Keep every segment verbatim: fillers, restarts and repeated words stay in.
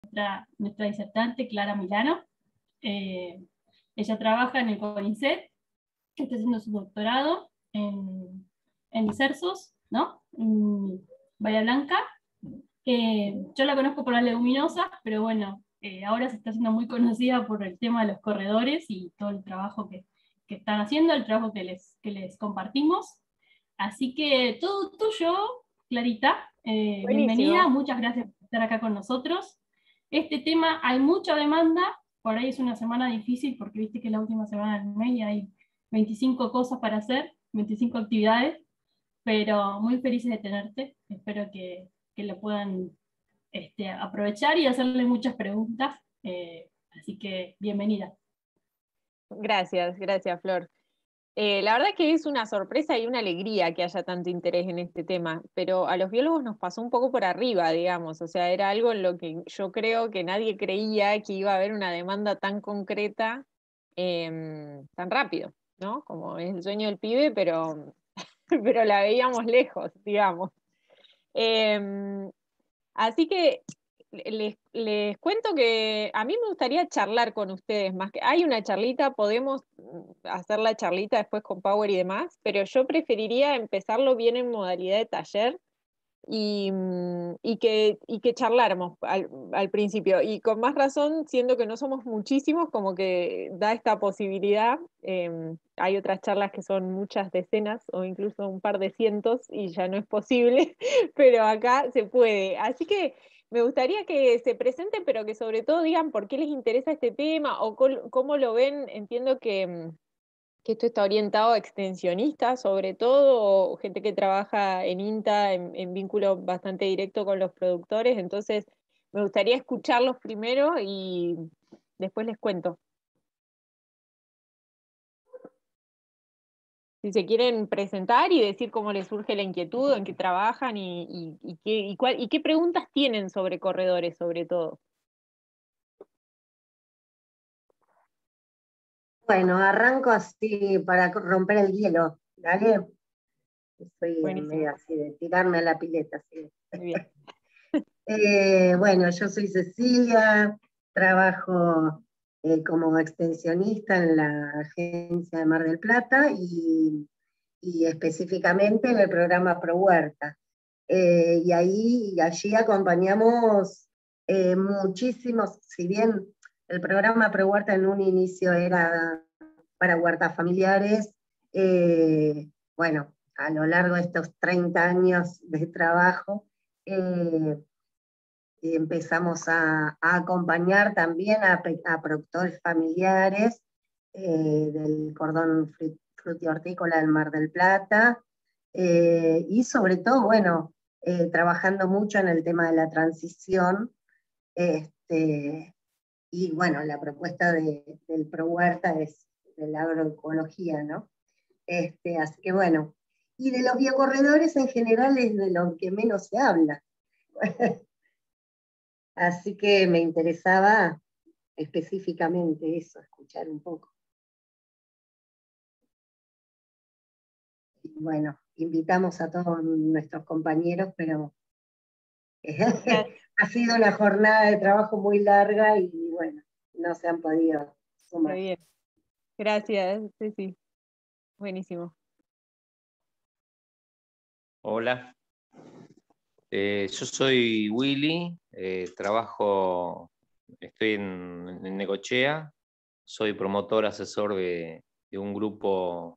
nuestra, nuestra disertante, Clara Milano. Eh, ella trabaja en el CONICET, está haciendo su doctorado en, en Dicersos, ¿no? En Bahía Blanca. Eh, yo la conozco por las leguminosas, pero bueno, eh, ahora se está haciendo muy conocida por el tema de los corredores y todo el trabajo que, que están haciendo, el trabajo que les, que les compartimos. Así que todo tuyo, Clarita. Eh, bienvenida, Buenísimo. muchas gracias por estar acá con nosotros. Este tema hay mucha demanda, por ahí es una semana difícil porque viste que es la última semana del mes y hay veinticinco cosas para hacer, veinticinco actividades, pero muy felices de tenerte. Espero que, que lo puedan este, aprovechar y hacerle muchas preguntas. Eh, así que bienvenida. Gracias, gracias, Flor. Eh, la verdad que es una sorpresa y una alegría que haya tanto interés en este tema, pero a los biólogos nos pasó un poco por arriba, digamos, o sea, era algo en lo que yo creo que nadie creía que iba a haber una demanda tan concreta, eh, tan rápido, ¿no? Como es el sueño del pibe, pero, pero la veíamos lejos, digamos. Eh, Así que les, les cuento que a mí me gustaría charlar con ustedes más que hay una charlita, podemos hacer la charlita después con Power y demás, pero yo preferiría empezarlo bien en modalidad de taller y, y, que, y que charláramos al, al principio. Y con más razón, siendo que no somos muchísimos, como que da esta posibilidad. Eh, hay otras charlas que son muchas decenas o incluso un par de cientos y ya no es posible, pero acá se puede. Así que me gustaría que se presenten, pero que sobre todo digan por qué les interesa este tema o col, cómo lo ven. Entiendo que que esto está orientado a extensionistas, sobre todo, o gente que trabaja en INTA en, en vínculo bastante directo con los productores, entonces me gustaría escucharlos primero y después les cuento. Si se quieren presentar y decir cómo les surge la inquietud, en qué trabajan y, y, y, qué, y, cuál, y qué preguntas tienen sobre corredores, sobre todo. Bueno, arranco así para romper el hielo, ¿dale? Soy Buenísimo. medio así de tirarme a la pileta. Así. Muy bien. eh, bueno, yo soy Cecilia, trabajo eh, como extensionista en la agencia de Mar del Plata y, y específicamente en el programa Pro Huerta. Eh, y ahí, y allí acompañamos eh, muchísimos, si bien el programa Pro Huerta en un inicio era para huertas familiares, eh, bueno, a lo largo de estos treinta años de trabajo, eh, empezamos a, a, acompañar también a, a productores familiares eh, del cordón frutihortícola del Mar del Plata, eh, y sobre todo, bueno, eh, trabajando mucho en el tema de la transición, este, y bueno, la propuesta de, del Pro Huerta es de la agroecología, ¿no? Este, así que bueno, y de los biocorredores en general es de lo que menos se habla. Así que me interesaba específicamente eso, escuchar un poco. Y bueno, invitamos a todos nuestros compañeros, pero ha sido una jornada de trabajo muy larga y bueno, no se han podido sumar. Muy bien. Gracias, sí, sí. Buenísimo. Hola, eh, yo soy Willy, eh, trabajo, estoy en, en Necochea, soy promotor asesor de, de un grupo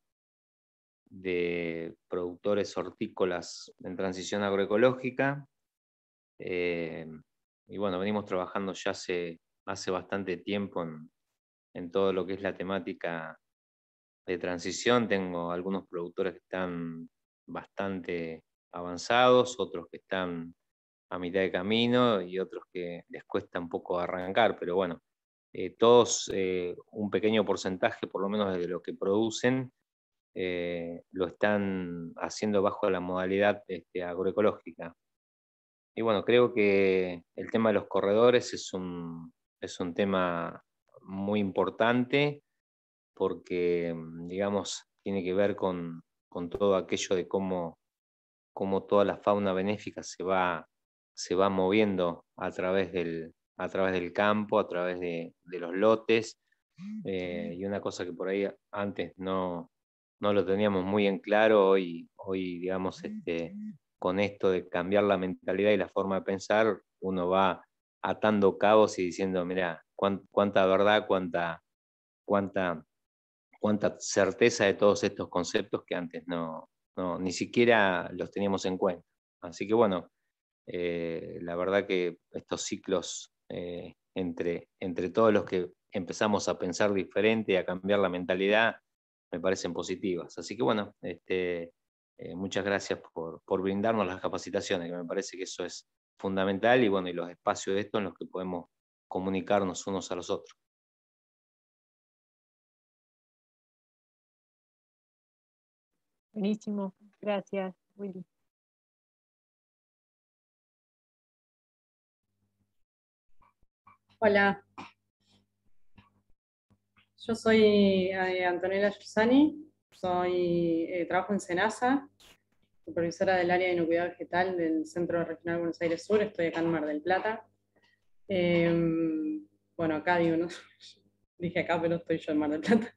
de productores hortícolas en transición agroecológica. Eh, y bueno, venimos trabajando ya hace, hace bastante tiempo en, en todo lo que es la temática de transición. Tengo algunos productores que están bastante avanzados, otros que están a mitad de camino y otros que les cuesta un poco arrancar, pero bueno, eh, todos eh, un pequeño porcentaje, por lo menos de lo que producen, eh, lo están haciendo bajo la modalidad este, agroecológica. Y bueno, creo que el tema de los corredores es un, es un tema muy importante porque, digamos, tiene que ver con, con todo aquello de cómo, cómo toda la fauna benéfica se va, se va moviendo a través del, a través del campo, a través de, de los lotes, eh, y una cosa que por ahí antes no, no lo teníamos muy en claro, hoy, hoy digamos, este, con esto de cambiar la mentalidad y la forma de pensar, uno va atando cabos y diciendo, mira, cuánta verdad, cuánta, cuánta, cuánta certeza de todos estos conceptos que antes no, no ni siquiera los teníamos en cuenta. Así que bueno, eh, la verdad que estos ciclos eh, entre, entre todos los que empezamos a pensar diferente, a cambiar la mentalidad, me parecen positivas. Así que bueno, este, eh, muchas gracias por, por brindarnos las capacitaciones, que me parece que eso es fundamental, y bueno, y los espacios de esto en los que podemos comunicarnos unos a los otros. Buenísimo, gracias, Willy. Hola, yo soy eh, Antonella Giussani, soy, eh, trabajo en SENASA, supervisora del área de inocuidad vegetal del Centro Regional Buenos Aires Sur, estoy acá en Mar del Plata. Eh, bueno, acá digo, no, dije acá, pero estoy yo en Mar del Plata.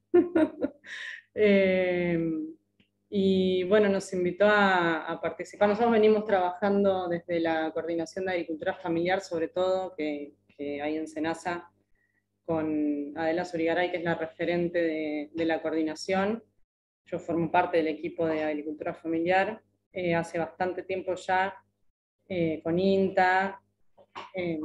eh, y bueno, nos invitó a, a participar. Nosotros venimos trabajando desde la Coordinación de Agricultura Familiar, sobre todo, que, que hay en SENASA, con Adela Zurigaray, que es la referente de, de la coordinación. Yo formo parte del equipo de Agricultura Familiar eh, hace bastante tiempo ya, eh, con INTA, eh,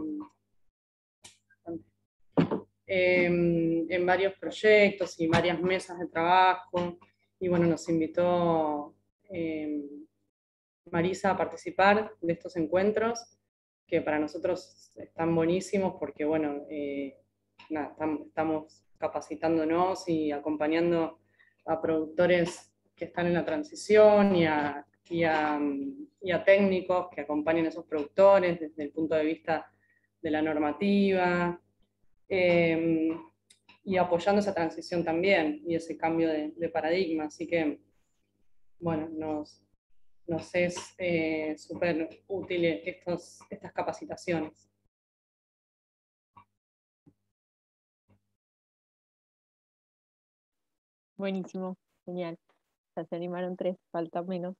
eh, en varios proyectos y varias mesas de trabajo. Y bueno, nos invitó eh, Marisa a participar de estos encuentros, que para nosotros están buenísimos porque, bueno, eh, nada, estamos capacitándonos y acompañando a productores que están en la transición y a, y a, y a técnicos que acompañan a esos productores desde el punto de vista de la normativa, eh, y apoyando esa transición también y ese cambio de, de paradigma. Así que, bueno, nos, nos es eh, súper útil estos, estas capacitaciones. Buenísimo, genial. Ya se animaron tres, falta menos.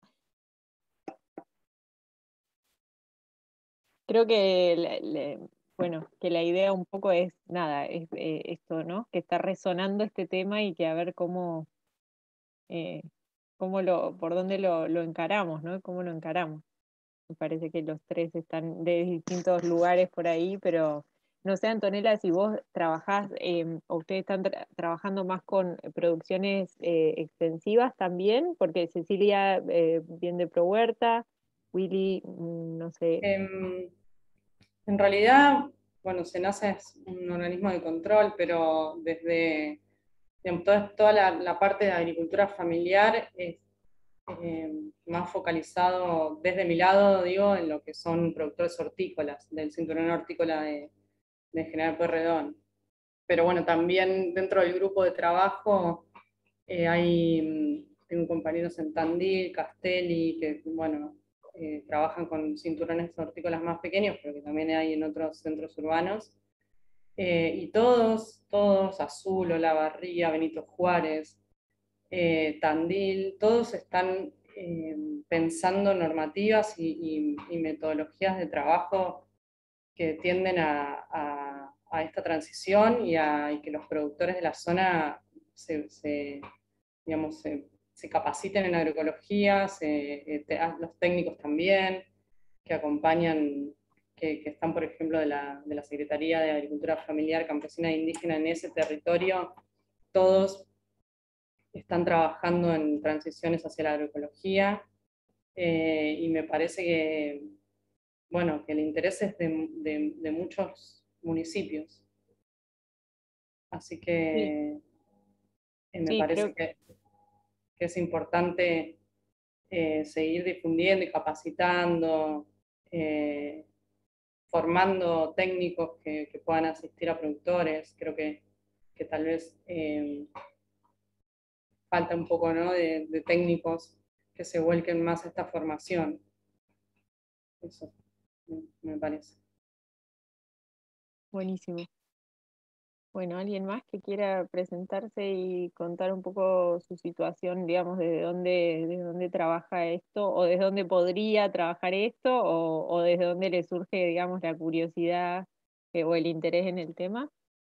Creo que, le, le, bueno, que la idea un poco es, nada, es eh, esto, ¿no? Que está resonando este tema y que a ver cómo, eh, cómo lo, por dónde lo, lo encaramos, ¿no? Cómo lo encaramos. Me parece que los tres están de distintos lugares por ahí, pero no sé, Antonella, si vos trabajás, eh, o ustedes están tra trabajando más con producciones eh, extensivas también, porque Cecilia eh, viene de ProHuerta, Willy, mm, no sé. Eh, en realidad, bueno, SENASA es un organismo de control, pero desde digamos, toda, toda la, la parte de agricultura familiar es eh, más focalizado desde mi lado, digo, en lo que son productores hortícolas, del cinturón hortícola de, de General Pueyrredón. Pero bueno, también dentro del grupo de trabajo eh, hay, tengo compañeros en Tandil, Castelli, que bueno, eh, trabajan con cinturones hortícolas más pequeños, pero que también hay en otros centros urbanos. Eh, y todos, todos, Azul, Olavarría, Benito Juárez, eh, Tandil, todos están eh, pensando normativas y, y, y metodologías de trabajo que tienden a, a, a esta transición y, a, y que los productores de la zona se, se, digamos, se, se capaciten en agroecología, se, eh, te, los técnicos también, que acompañan, que, que están, por ejemplo, de la, de la Secretaría de Agricultura Familiar, Campesina e Indígena en ese territorio, todos están trabajando en transiciones hacia la agroecología, eh, y me parece que, bueno, que el interés es de, de, de muchos municipios. Así que Sí, eh, me sí, parece creo que, que es importante eh, seguir difundiendo y capacitando, eh, formando técnicos que, que, puedan asistir a productores. Creo que, que tal vez eh, falta un poco, ¿no?, de, de técnicos que se vuelquen más a esta formación. Eso me parece. buenísimo. Bueno, ¿alguien más que quiera presentarse y contar un poco su situación, digamos, desde dónde, desde dónde trabaja esto, o desde dónde podría trabajar esto, o, o desde dónde le surge, digamos, la curiosidad eh, o el interés en el tema?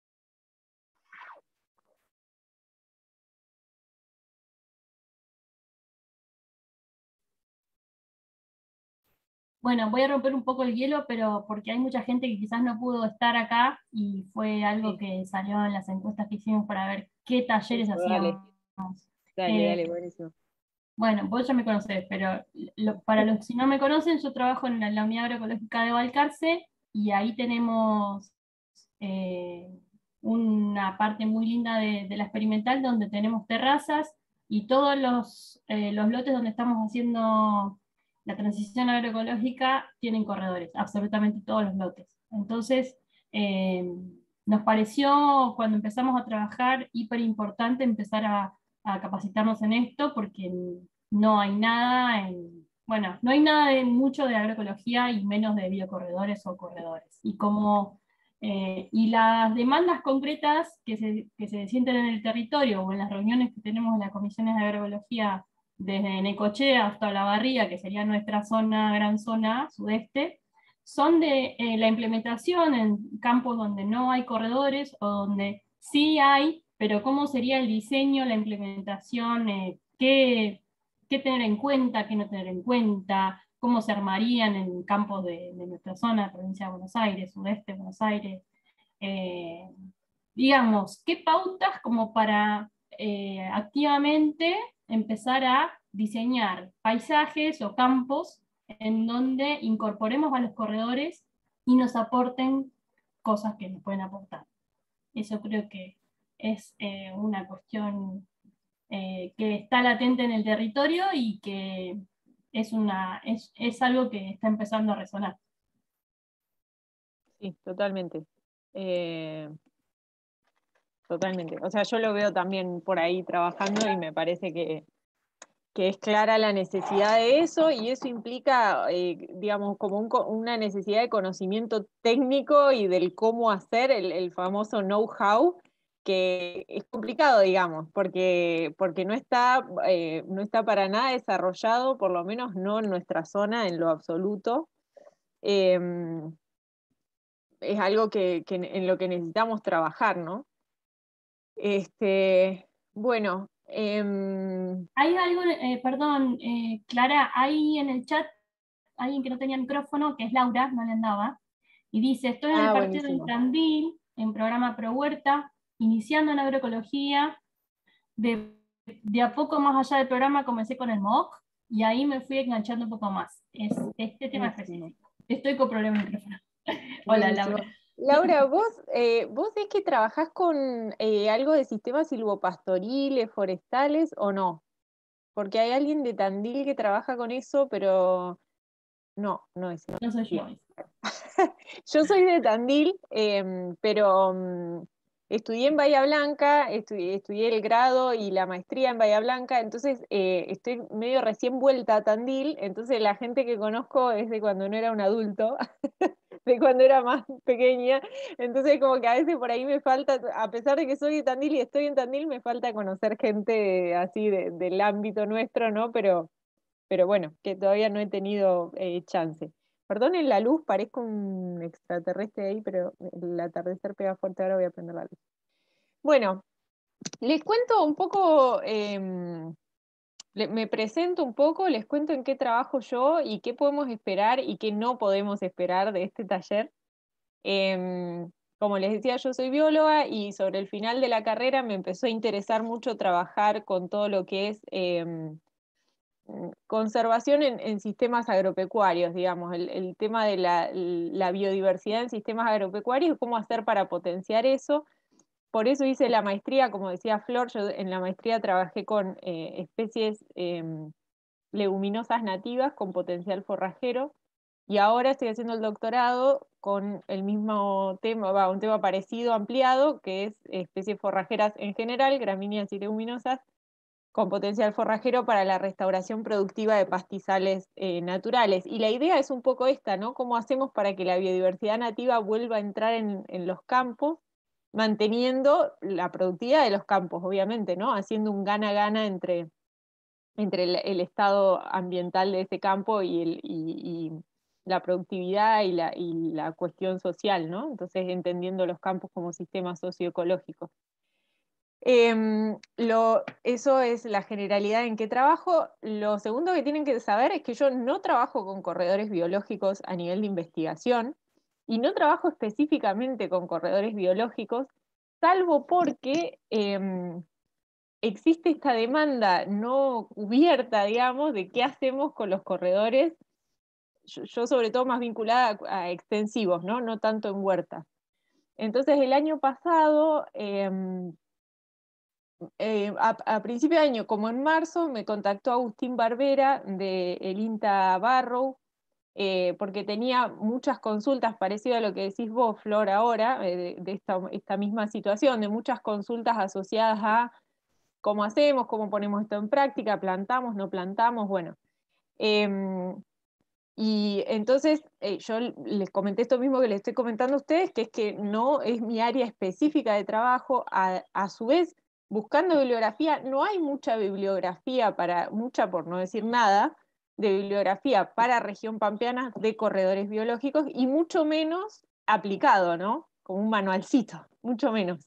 Bueno, voy a romper un poco el hielo, pero porque hay mucha gente que quizás no pudo estar acá y fue algo Sí. que salió en las encuestas que hicimos para ver qué talleres Eso, dale, hacíamos. dale, Eh, dale, buenísimo. bueno, vos ya me conocés, pero lo- para los que no me conocen, yo trabajo en la, la Unidad Agroecológica de Balcarce y ahí tenemos eh, una parte muy linda de, de la experimental donde tenemos terrazas y todos los, eh, los lotes donde estamos haciendo la transición agroecológica tienen corredores, absolutamente todos los lotes. Entonces, eh, nos pareció cuando empezamos a trabajar hiper importante empezar a, a capacitarnos en esto porque no hay nada en, bueno, no hay nada de mucho de agroecología y menos de biocorredores o corredores. Y como eh, y las demandas concretas que se, que se sienten en el territorio o en las reuniones que tenemos en las comisiones de agroecología desde Necochea hasta La Barría, que sería nuestra zona, gran zona sudeste, son de eh, la implementación en campos donde no hay corredores o donde sí hay, pero cómo sería el diseño, la implementación, eh, qué, qué tener en cuenta, qué no tener en cuenta, cómo se armarían en campos de, de nuestra zona, provincia de Buenos Aires, sudeste de Buenos Aires. Eh, digamos, qué pautas como para eh, activamente empezar a diseñar paisajes o campos en donde incorporemos a los corredores y nos aporten cosas que nos pueden aportar. Eso creo que es eh, una cuestión eh, que está latente en el territorio y que es, una, es, es algo que está empezando a resonar. Sí, totalmente. Eh, totalmente. O sea, yo lo veo también por ahí trabajando y me parece que, que es clara la necesidad de eso y eso implica, eh, digamos, como un, una necesidad de conocimiento técnico y del cómo hacer el, el famoso know-how, que es complicado, digamos, porque, porque no, está, eh, no está para nada desarrollado, por lo menos no en nuestra zona en lo absoluto. Eh, es algo que, que en lo que necesitamos trabajar, ¿no? Este, bueno, eh, Hay algo, eh, perdón, eh, Clara, hay en el chat alguien que no tenía micrófono, que es Laura, no le andaba, y dice, estoy en el ah, partido de buenísimo. Tandil, en programa Pro Huerta, iniciando en agroecología, de, de a poco más allá del programa comencé con el M O C, y ahí me fui enganchando un poco más. Es este tema Buenísimo. específico. Estoy con problema de micrófono. Hola, Buenísimo. Laura. Laura, vos, eh, vos es que trabajás con eh, algo de sistemas silvopastoriles, forestales o no? Porque hay alguien de Tandil que trabaja con eso, pero no, no es. No soy yo. Yo soy de Tandil, eh, pero um, estudié en Bahía Blanca, estudié, estudié el grado y la maestría en Bahía Blanca, entonces eh, estoy medio recién vuelta a Tandil, entonces la gente que conozco es de cuando no era un adulto, de cuando era más pequeña, entonces como que a veces por ahí me falta, a pesar de que soy de Tandil y estoy en Tandil, me falta conocer gente así de, del ámbito nuestro, ¿no? Pero, pero bueno, que todavía no he tenido eh, chance. Perdonen la luz, parezco un extraterrestre ahí, pero el atardecer pega fuerte, ahora voy a prender la luz. Bueno, les cuento un poco, eh, le, me presento un poco, les cuento en qué trabajo yo y qué podemos esperar y qué no podemos esperar de este taller. Eh, como les decía, yo soy bióloga y sobre el final de la carrera me empezó a interesar mucho trabajar con todo lo que es eh, conservación en, en, sistemas agropecuarios, digamos, el, el tema de la, la, biodiversidad en sistemas agropecuarios, cómo hacer para potenciar eso. Por eso hice la maestría, como decía Flor, yo en la maestría trabajé con eh, especies eh, leguminosas nativas con potencial forrajero, y ahora estoy haciendo el doctorado con el mismo tema, va, un tema parecido, ampliado, que es especies forrajeras en general, gramíneas y leguminosas, con potencial forrajero para la restauración productiva de pastizales eh, naturales. Y la idea es un poco esta, ¿no? ¿Cómo hacemos para que la biodiversidad nativa vuelva a entrar en, en los campos, manteniendo la productividad de los campos, obviamente, ¿no? Haciendo un gana-gana entre, entre el, el estado ambiental de ese campo y, el, y, y la productividad y la, y la cuestión social, ¿no? Entonces, entendiendo los campos como sistemas socioecológicos. Eh, lo, eso es la generalidad en que trabajo. Lo segundo que tienen que saber es que yo no trabajo con corredores biológicos a nivel de investigación y no trabajo específicamente con corredores biológicos, salvo porque eh, existe esta demanda no cubierta, digamos, de qué hacemos con los corredores, yo, yo sobre todo más vinculada a, a extensivos, ¿no? No tanto en huertas. Entonces el año pasado... Eh, Eh, a, a principio de año, como en marzo, me contactó Agustín Barbera de el INTA Barrow, eh, porque tenía muchas consultas, parecido a lo que decís vos, Flor, ahora, eh, de, de esta, esta misma situación, de muchas consultas asociadas a cómo hacemos, cómo ponemos esto en práctica, plantamos, no plantamos, bueno. Eh, y entonces eh, yo les comenté esto mismo que les estoy comentando a ustedes, que es que no es mi área específica de trabajo, a, a su vez, buscando bibliografía, no hay mucha bibliografía para, mucha por no decir nada, de bibliografía para región pampeana de corredores biológicos y mucho menos aplicado, ¿no? Como un manualcito, mucho menos.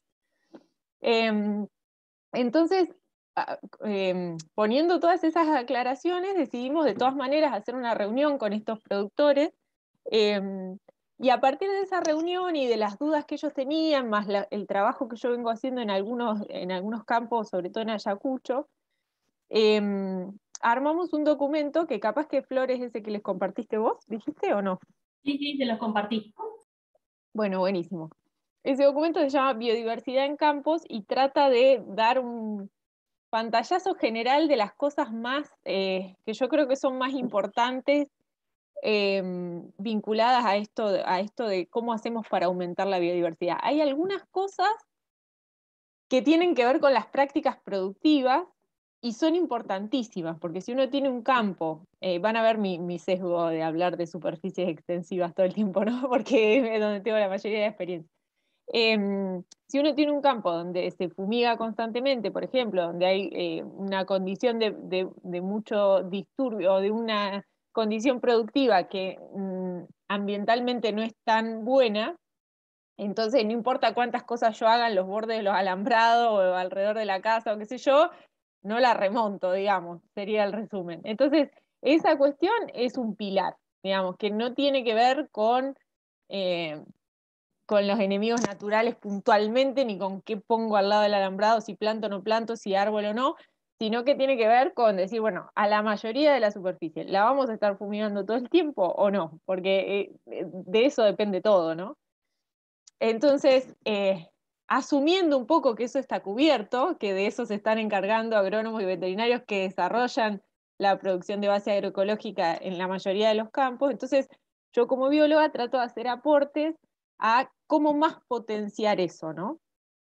Eh, entonces, eh, poniendo todas esas aclaraciones, decidimos de todas maneras hacer una reunión con estos productores, eh, y a partir de esa reunión y de las dudas que ellos tenían, más la, el trabajo que yo vengo haciendo en algunos, en algunos campos, sobre todo en Ayacucho, eh, armamos un documento que capaz que Flor es ese que les compartiste vos, ¿dijiste o no? Sí, sí, te los compartí. Bueno, buenísimo. Ese documento se llama Biodiversidad en Campos y trata de dar un pantallazo general de las cosas más, eh, que yo creo que son más importantes, eh, vinculadas a esto, a esto de cómo hacemos para aumentar la biodiversidad. Hay algunas cosas que tienen que ver con las prácticas productivas y son importantísimas, porque si uno tiene un campo, eh, van a ver mi, mi sesgo de hablar de superficies extensivas todo el tiempo, ¿no? Porque es donde tengo la mayoría de experiencia. Eh, si uno tiene un campo donde se fumiga constantemente, por ejemplo, donde hay eh, una condición de, de, de mucho disturbio o de una condición productiva que mm, ambientalmente no es tan buena, entonces no importa cuántas cosas yo haga en los bordes de los alambrados o alrededor de la casa o qué sé yo, no la remonto, digamos, sería el resumen. Entonces, esa cuestión es un pilar, digamos, que no tiene que ver con... Eh, con los enemigos naturales puntualmente, ni con qué pongo al lado del alambrado, si planto o no planto, si árbol o no, sino que tiene que ver con decir, bueno, a la mayoría de la superficie, ¿la vamos a estar fumigando todo el tiempo o no? Porque eh, de eso depende todo, ¿no? Entonces, eh, asumiendo un poco que eso está cubierto, que de eso se están encargando agrónomos y veterinarios que desarrollan la producción de base agroecológica en la mayoría de los campos, entonces yo como bióloga trato de hacer aportes a cómo más potenciar eso, ¿no?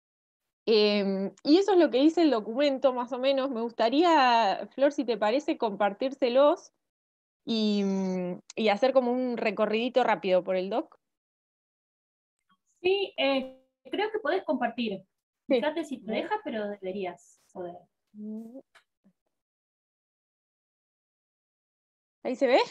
Eh, y eso es lo que dice el documento, más o menos. Me gustaría, Flor, si te parece, compartírselos y, y hacer como un recorridito rápido por el doc. Sí, eh, creo que podés compartir. Sí. Fíjate si te deja, pero deberías poder. ¿Ahí se ve?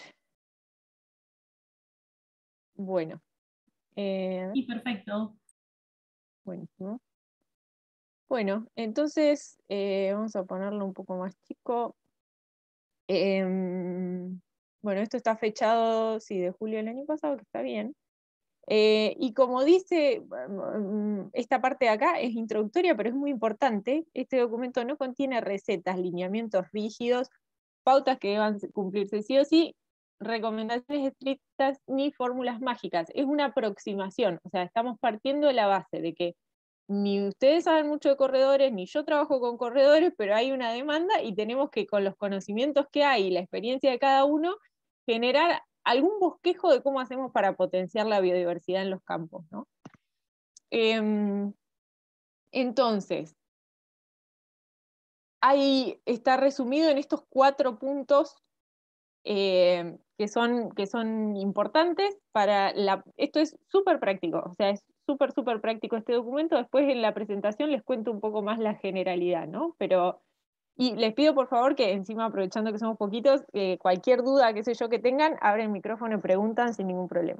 Bueno. Eh, Sí, perfecto. buenísimo. Bueno, entonces eh, vamos a ponerlo un poco más chico. Eh, bueno, esto está fechado, sí, de julio del año pasado, que está bien. Eh, y como dice, esta parte de acá es introductoria, pero es muy importante. Este documento no contiene recetas, lineamientos rígidos, pautas que deban cumplirse sí o sí, recomendaciones estrictas ni fórmulas mágicas. Es una aproximación, o sea, estamos partiendo de la base de que ni ustedes saben mucho de corredores, ni yo trabajo con corredores, pero hay una demanda y tenemos que, con los conocimientos que hay y la experiencia de cada uno, generar algún bosquejo de cómo hacemos para potenciar la biodiversidad en los campos, ¿no? Eh, entonces, ahí está resumido en estos cuatro puntos eh, que, son, que son importantes para la... Esto es súper práctico, o sea, es súper, súper práctico este documento. Después en la presentación les cuento un poco más la generalidad, ¿no? Pero... Y les pido por favor que encima, aprovechando que somos poquitos, eh, cualquier duda, qué sé yo, que tengan, abren el micrófono y preguntan sin ningún problema.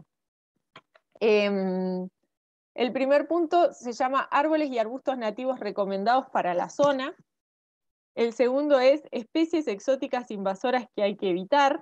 Eh, el primer punto se llama árboles y arbustos nativos recomendados para la zona. El segundo es especies exóticas invasoras que hay que evitar.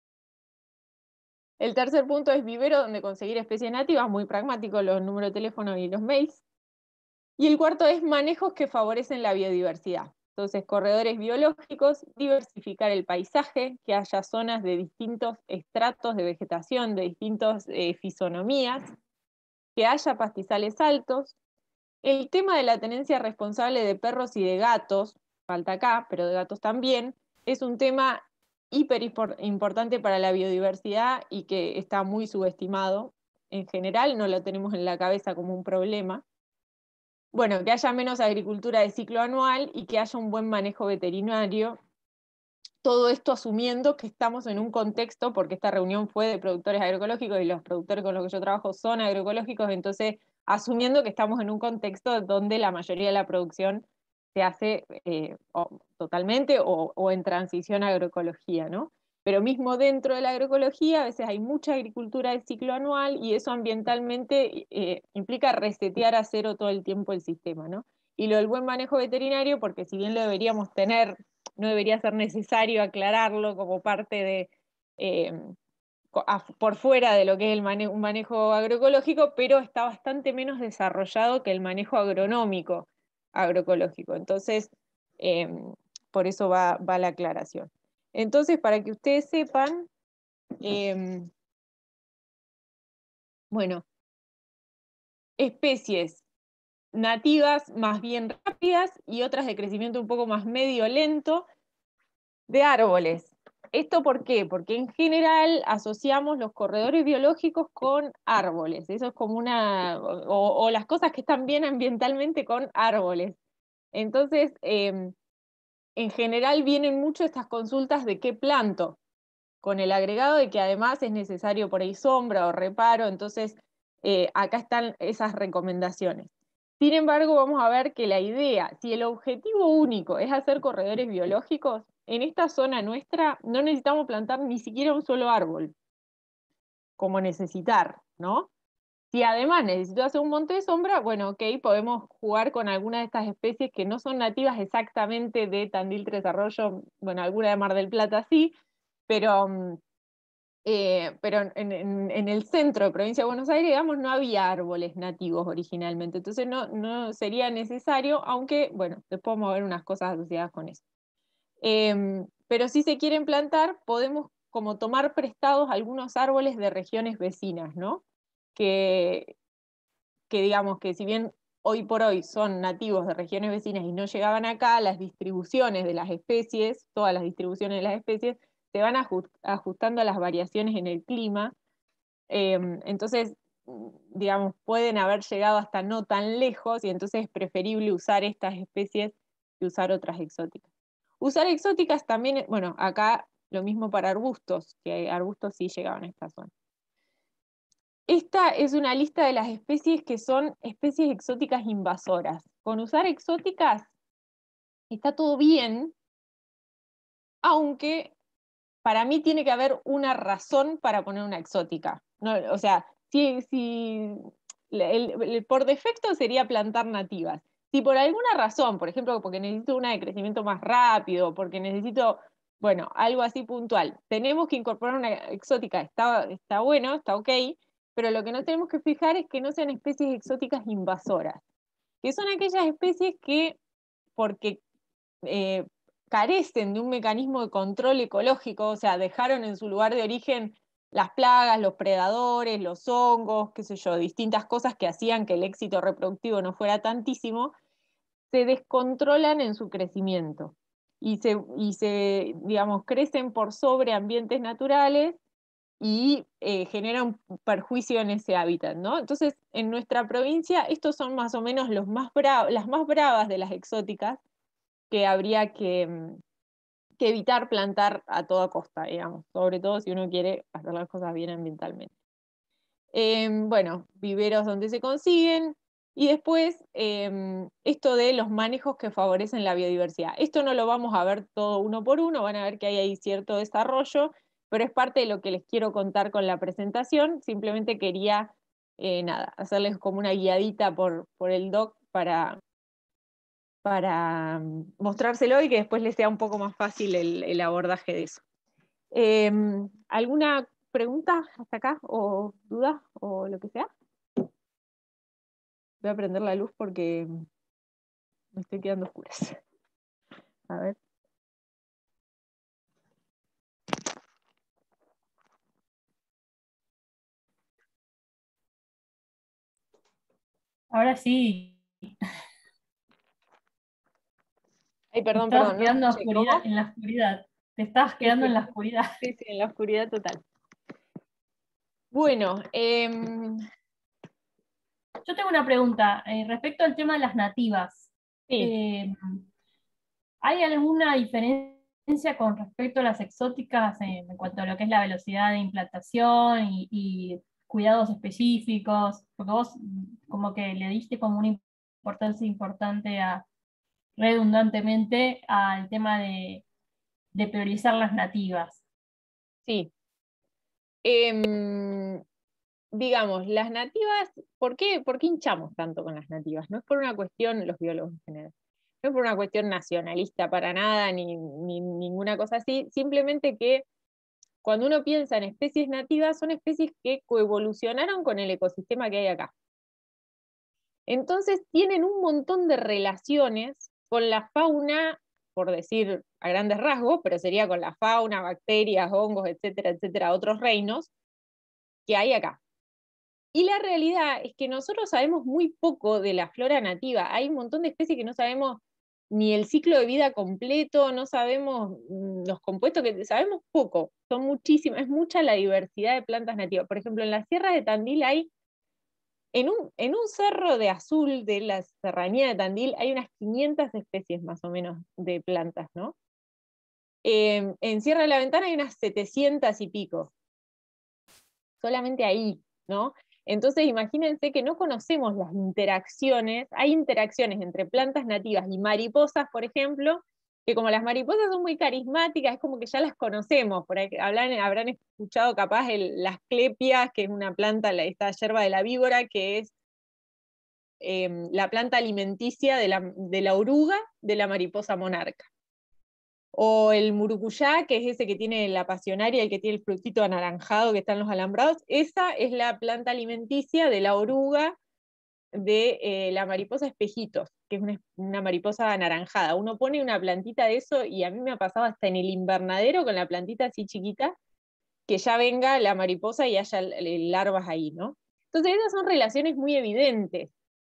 El tercer punto es vivero donde conseguir especies nativas, muy pragmático, los números de teléfono y los mails. Y el cuarto es manejos que favorecen la biodiversidad. Entonces, corredores biológicos, diversificar el paisaje, que haya zonas de distintos estratos de vegetación, de distintas eh, fisonomías, que haya pastizales altos. El tema de la tenencia responsable de perros y de gatos, falta acá, pero de gatos también, es un tema hiper importante para la biodiversidad y que está muy subestimado. En general no lo tenemos en la cabeza como un problema. Bueno, que haya menos agricultura de ciclo anual y que haya un buen manejo veterinario. Todo esto asumiendo que estamos en un contexto, porque esta reunión fue de productores agroecológicos y los productores con los que yo trabajo son agroecológicos, entonces asumiendo que estamos en un contexto donde la mayoría de la producción se hace eh, o, totalmente o, o en transición a agroecología, ¿no? Pero mismo dentro de la agroecología a veces hay mucha agricultura de ciclo anual y eso ambientalmente eh, implica resetear a cero todo el tiempo el sistema, ¿no? Y lo del buen manejo veterinario, porque si bien lo deberíamos tener, no debería ser necesario aclararlo como parte de, eh, por fuera de lo que es el manejo, un manejo agroecológico, pero está bastante menos desarrollado que el manejo agronómico agroecológico. Entonces, eh, por eso va, va la aclaración. Entonces, para que ustedes sepan, eh, bueno, especies nativas más bien rápidas y otras de crecimiento un poco más medio lento de árboles. ¿Esto por qué? Porque en general asociamos los corredores biológicos con árboles. Eso es como una... o, o las cosas que están bien ambientalmente con árboles. Entonces, eh, en general vienen mucho estas consultas de qué planto, con el agregado de que además es necesario por ahí sombra o reparo, entonces eh, acá están esas recomendaciones. Sin embargo, vamos a ver que la idea, si el objetivo único es hacer corredores biológicos, en esta zona nuestra no necesitamos plantar ni siquiera un solo árbol, como necesitar, ¿no? Si además necesito hacer un monte de sombra, bueno, ok, podemos jugar con algunas de estas especies que no son nativas exactamente de Tandil, Tres Arroyos, bueno, alguna de Mar del Plata sí, pero, eh, pero en, en, en el centro de Provincia de Buenos Aires, digamos, no había árboles nativos originalmente, entonces no, no sería necesario, aunque, bueno, después vamos a ver unas cosas asociadas con eso. Eh, pero si se quieren plantar, podemos como tomar prestados algunos árboles de regiones vecinas, ¿no? Que, que digamos que si bien hoy por hoy son nativos de regiones vecinas y no llegaban acá, las distribuciones de las especies, todas las distribuciones de las especies, se van ajustando a las variaciones en el clima. Eh, entonces, digamos, pueden haber llegado hasta no tan lejos y entonces es preferible usar estas especies que usar otras exóticas. Usar exóticas también, bueno, acá lo mismo para arbustos, que arbustos sí llegaban a esta zona. Esta es una lista de las especies que son especies exóticas invasoras. Con usar exóticas está todo bien, aunque para mí tiene que haber una razón para poner una exótica. No, o sea, si, si el, el, por defecto sería plantar nativas. Si por alguna razón, por ejemplo, porque necesito una de crecimiento más rápido, porque necesito, bueno, algo así puntual, tenemos que incorporar una exótica, está, está bueno, está ok, pero lo que no tenemos que fijar es que no sean especies exóticas invasoras, que son aquellas especies que, porque eh, carecen de un mecanismo de control ecológico, o sea, dejaron en su lugar de origen las plagas, los predadores, los hongos, qué sé yo, distintas cosas que hacían que el éxito reproductivo no fuera tantísimo, se descontrolan en su crecimiento y se, y se digamos, crecen por sobre ambientes naturales y eh, generan perjuicio en ese hábitat, ¿no? Entonces, en nuestra provincia, estos son más o menos los más bra- las más bravas de las exóticas, que habría que, que evitar plantar a toda costa, digamos, sobre todo si uno quiere hacer las cosas bien ambientalmente. Eh, bueno, viveros donde se consiguen, y después eh, esto de los manejos que favorecen la biodiversidad. Esto no lo vamos a ver todo uno por uno, van a ver que hay ahí cierto desarrollo, pero es parte de lo que les quiero contar con la presentación. Simplemente quería, eh, nada, hacerles como una guiadita por, por el doc para, para mostrárselo y que después les sea un poco más fácil el, el abordaje de eso. Eh, ¿Alguna pregunta hasta acá? ¿O duda? ¿O lo que sea? Voy a prender la luz porque me estoy quedando oscuras. A ver. Ahora sí. Ay, perdón, Te estabas perdón. No quedando escuché. oscuridad, ¿Cómo? en la oscuridad. Te estabas Sí, quedando sí. en la oscuridad. Sí, sí, en la oscuridad total. Bueno, eh, Yo tengo una pregunta eh, respecto al tema de las nativas. sí. Eh, ¿Hay alguna diferencia con respecto a las exóticas en, en cuanto a lo que es la velocidad de implantación y, y cuidados específicos? Porque vos mm, como que le diste como una importancia importante a, redundantemente al tema de, de priorizar las nativas. Sí. Eh, digamos, las nativas, ¿por qué, ¿por qué hinchamos tanto con las nativas? No es por una cuestión, los biólogos en general, no es por una cuestión nacionalista para nada, ni, ni ninguna cosa así, simplemente que cuando uno piensa en especies nativas, son especies que coevolucionaron con el ecosistema que hay acá. Entonces tienen un montón de relaciones con la fauna, por decir a grandes rasgos, pero sería con la fauna, bacterias, hongos, etcétera, etcétera, otros reinos que hay acá. Y la realidad es que nosotros sabemos muy poco de la flora nativa. Hay un montón de especies que no sabemos ni el ciclo de vida completo, no sabemos los compuestos, que sabemos poco. Son muchísimas, es mucha la diversidad de plantas nativas. Por ejemplo, en la Sierra de Tandil hay, en un, en un cerro de azul de la serranía de Tandil, hay unas quinientas especies más o menos de plantas, ¿no? Eh, en Sierra de la Ventana hay unas setecientas y pico. Solamente ahí, ¿no? Entonces imagínense que no conocemos las interacciones, hay interacciones entre plantas nativas y mariposas, por ejemplo, que como las mariposas son muy carismáticas, es como que ya las conocemos, por ahí hablan, habrán escuchado capaz el, las clepias, que es una planta, esta yerba de la víbora, que es eh, la planta alimenticia de la, de la oruga de la mariposa monarca. O el murucuyá, que es ese que tiene la pasionaria, el que tiene el frutito anaranjado que está en los alambrados, esa es la planta alimenticia de la oruga de eh, la mariposa espejitos, que es una, una mariposa anaranjada. Uno pone una plantita de eso, y a mí me ha pasado hasta en el invernadero con la plantita así chiquita, que ya venga la mariposa y haya larvas ahí, ¿no? Entonces esas son relaciones muy evidentes,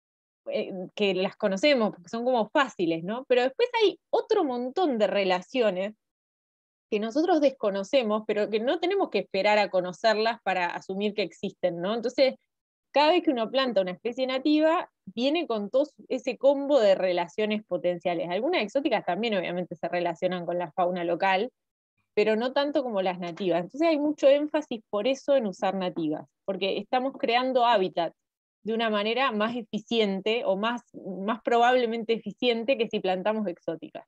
que las conocemos, porque son como fáciles, ¿no? Pero después hay otro montón de relaciones que nosotros desconocemos, pero que no tenemos que esperar a conocerlas para asumir que existen, ¿no? Entonces, cada vez que uno planta una especie nativa, viene con todo ese combo de relaciones potenciales. Algunas exóticas también obviamente se relacionan con la fauna local, pero no tanto como las nativas. Entonces hay mucho énfasis por eso en usar nativas, porque estamos creando hábitat de una manera más eficiente, o más, más probablemente eficiente, que si plantamos exóticas.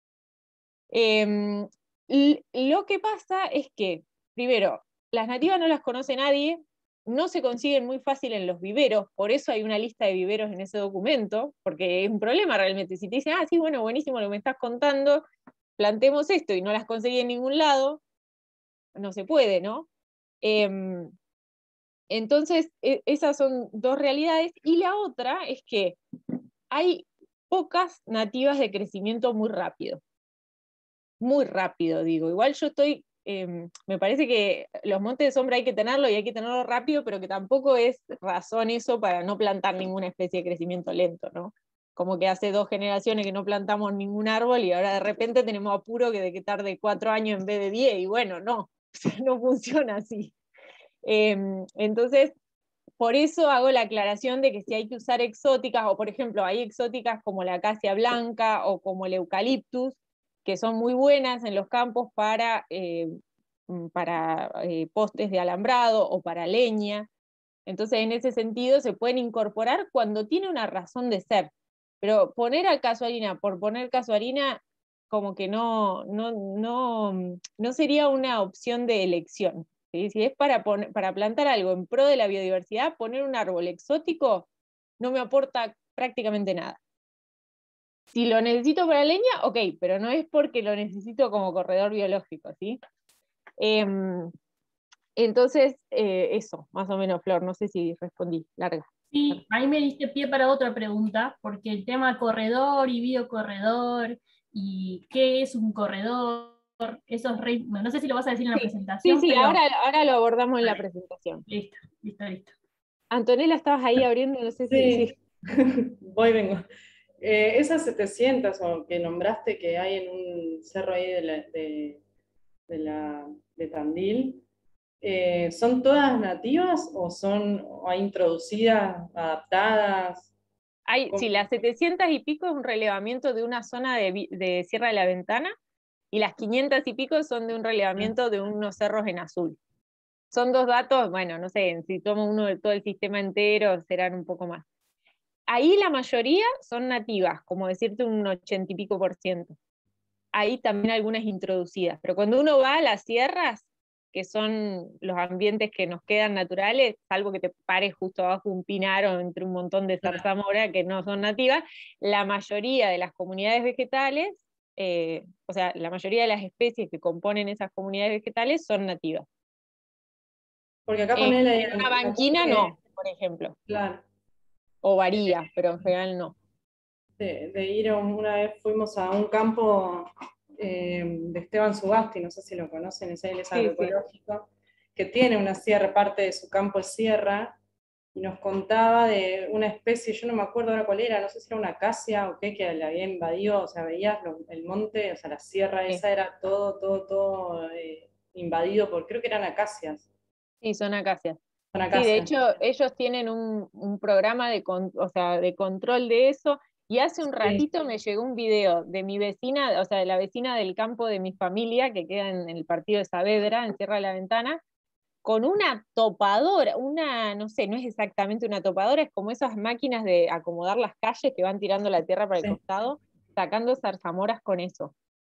Eh, lo que pasa es que, primero, las nativas no las conoce nadie, no se consiguen muy fácil en los viveros, por eso hay una lista de viveros en ese documento, porque es un problema realmente. Si te dicen, ah, sí, bueno, buenísimo lo que me estás contando, plantemos esto, y no las conseguí en ningún lado, no se puede, ¿no? Eh, entonces, e esas son dos realidades, y la otra es que hay pocas nativas de crecimiento muy rápido. Muy rápido, digo. Igual yo estoy, eh, me parece que los montes de sombra hay que tenerlo, y hay que tenerlo rápido, pero que tampoco es razón eso para no plantar ninguna especie de crecimiento lento, ¿no? Como que hace dos generaciones que no plantamos ningún árbol, y ahora de repente tenemos apuro que de que tarde cuatro años en vez de diez, y bueno, no, no funciona así. Eh, entonces, por eso hago la aclaración de que si hay que usar exóticas, o por ejemplo, hay exóticas como la acacia blanca o como el eucaliptus, que son muy buenas en los campos para, eh, para eh, postes de alambrado o para leña. Entonces, en ese sentido, se pueden incorporar cuando tiene una razón de ser. Pero poner a casuarina por poner casuarina, como que no, no, no, no sería una opción de elección. ¿Sí? Si es para, poner, para plantar algo en pro de la biodiversidad, poner un árbol exótico no me aporta prácticamente nada. Si lo necesito para leña, ok, pero no es porque lo necesito como corredor biológico, ¿sí? Eh, entonces, eh, eso, más o menos, Flor, no sé si respondí, larga. Sí, ahí me diste pie para otra pregunta, porque el tema corredor y biocorredor, y qué es un corredor, eso es re, no sé si lo vas a decir en la Sí, presentación, sí, sí, pero... ahora, ahora lo abordamos en la presentación. Listo, listo, listo. Antonella, estabas ahí abriendo, no sé si... Sí, sí. voy, vengo. Eh, esas setecientas o que nombraste que hay en un cerro ahí de, la, de, de, la, de Tandil, eh, ¿son todas nativas o son o hay introducidas, adaptadas? Hay, ¿Cómo? sí, las setecientas y pico es un relevamiento de una zona de, de Sierra de la Ventana, y las quinientas y pico son de un relevamiento de unos cerros en azul. Son dos datos, bueno, no sé, si tomo uno de todo el sistema entero, serán un poco más. Ahí la mayoría son nativas, como decirte un ochenta y pico por ciento. Hay también algunas introducidas, pero cuando uno va a las sierras, que son los ambientes que nos quedan naturales, salvo que te pares justo abajo un pinar o entre un montón de zarzamora que no son nativas, la mayoría de las comunidades vegetales, eh, o sea, la mayoría de las especies que componen esas comunidades vegetales son nativas. Porque acá Eh, ponele... en una banquina no, por ejemplo. Claro. O varía, pero en general no. De, de ir a un- una vez fuimos a un campo eh, de Esteban Sugasti, no sé si lo conocen, es él es Sí, sí. agroecológico, que tiene una sierra, parte de su campo es sierra, y nos contaba de una especie, yo no me acuerdo ahora cuál era, no sé si era una acacia o qué, que la había invadido, o sea, veías lo- el monte, o sea, la sierra Sí. esa era todo, todo, todo eh, invadido por, creo que eran acacias. Sí, son acacias. Son Sí, de acacias. hecho, ellos tienen un, un programa de, con, o sea, de control de eso, y hace un Sí. ratito me llegó un video de mi vecina, o sea, de la vecina del campo de mi familia, que queda en el partido de Saavedra, en Sierra de la Ventana, con una topadora, una, no sé, no es exactamente una topadora, es como esas máquinas de acomodar las calles que van tirando la tierra para el Sí. costado, sacando zarzamoras con eso,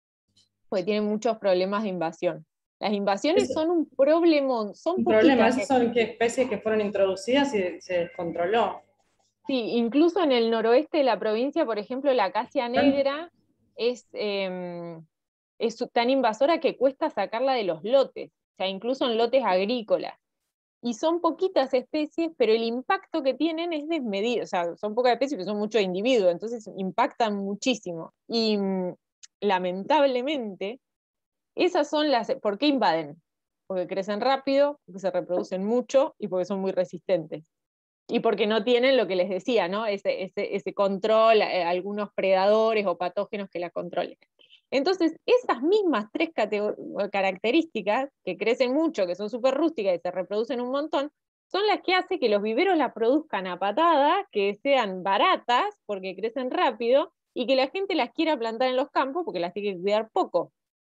porque tienen muchos problemas de invasión. Las invasiones Eso- son un problemón, son Un problema, poquitas. esas son que especies que fueron introducidas y se descontroló. Sí, incluso en el noroeste de la provincia, por ejemplo, la acacia negra es, eh, es tan invasora que cuesta sacarla de los lotes, o sea, incluso en lotes agrícolas. Y son poquitas especies, pero el impacto que tienen es desmedido, o sea, son pocas especies, pero son muchos individuos, entonces impactan muchísimo. Y mm, lamentablemente, esas son las... ¿Por qué invaden? Porque crecen rápido, porque se reproducen mucho y porque son muy resistentes. Y porque no tienen lo que les decía, ¿no? Ese, ese, ese control, eh, algunos predadores o patógenos que la controlen. Entonces, esas mismas tres características, que crecen mucho, que son súper rústicas y se reproducen un montón, son las que hacen que los viveros las produzcan a patada, que sean baratas, porque crecen rápido, y que la gente las quiera plantar en los campos, porque las tiene que cuidar poco.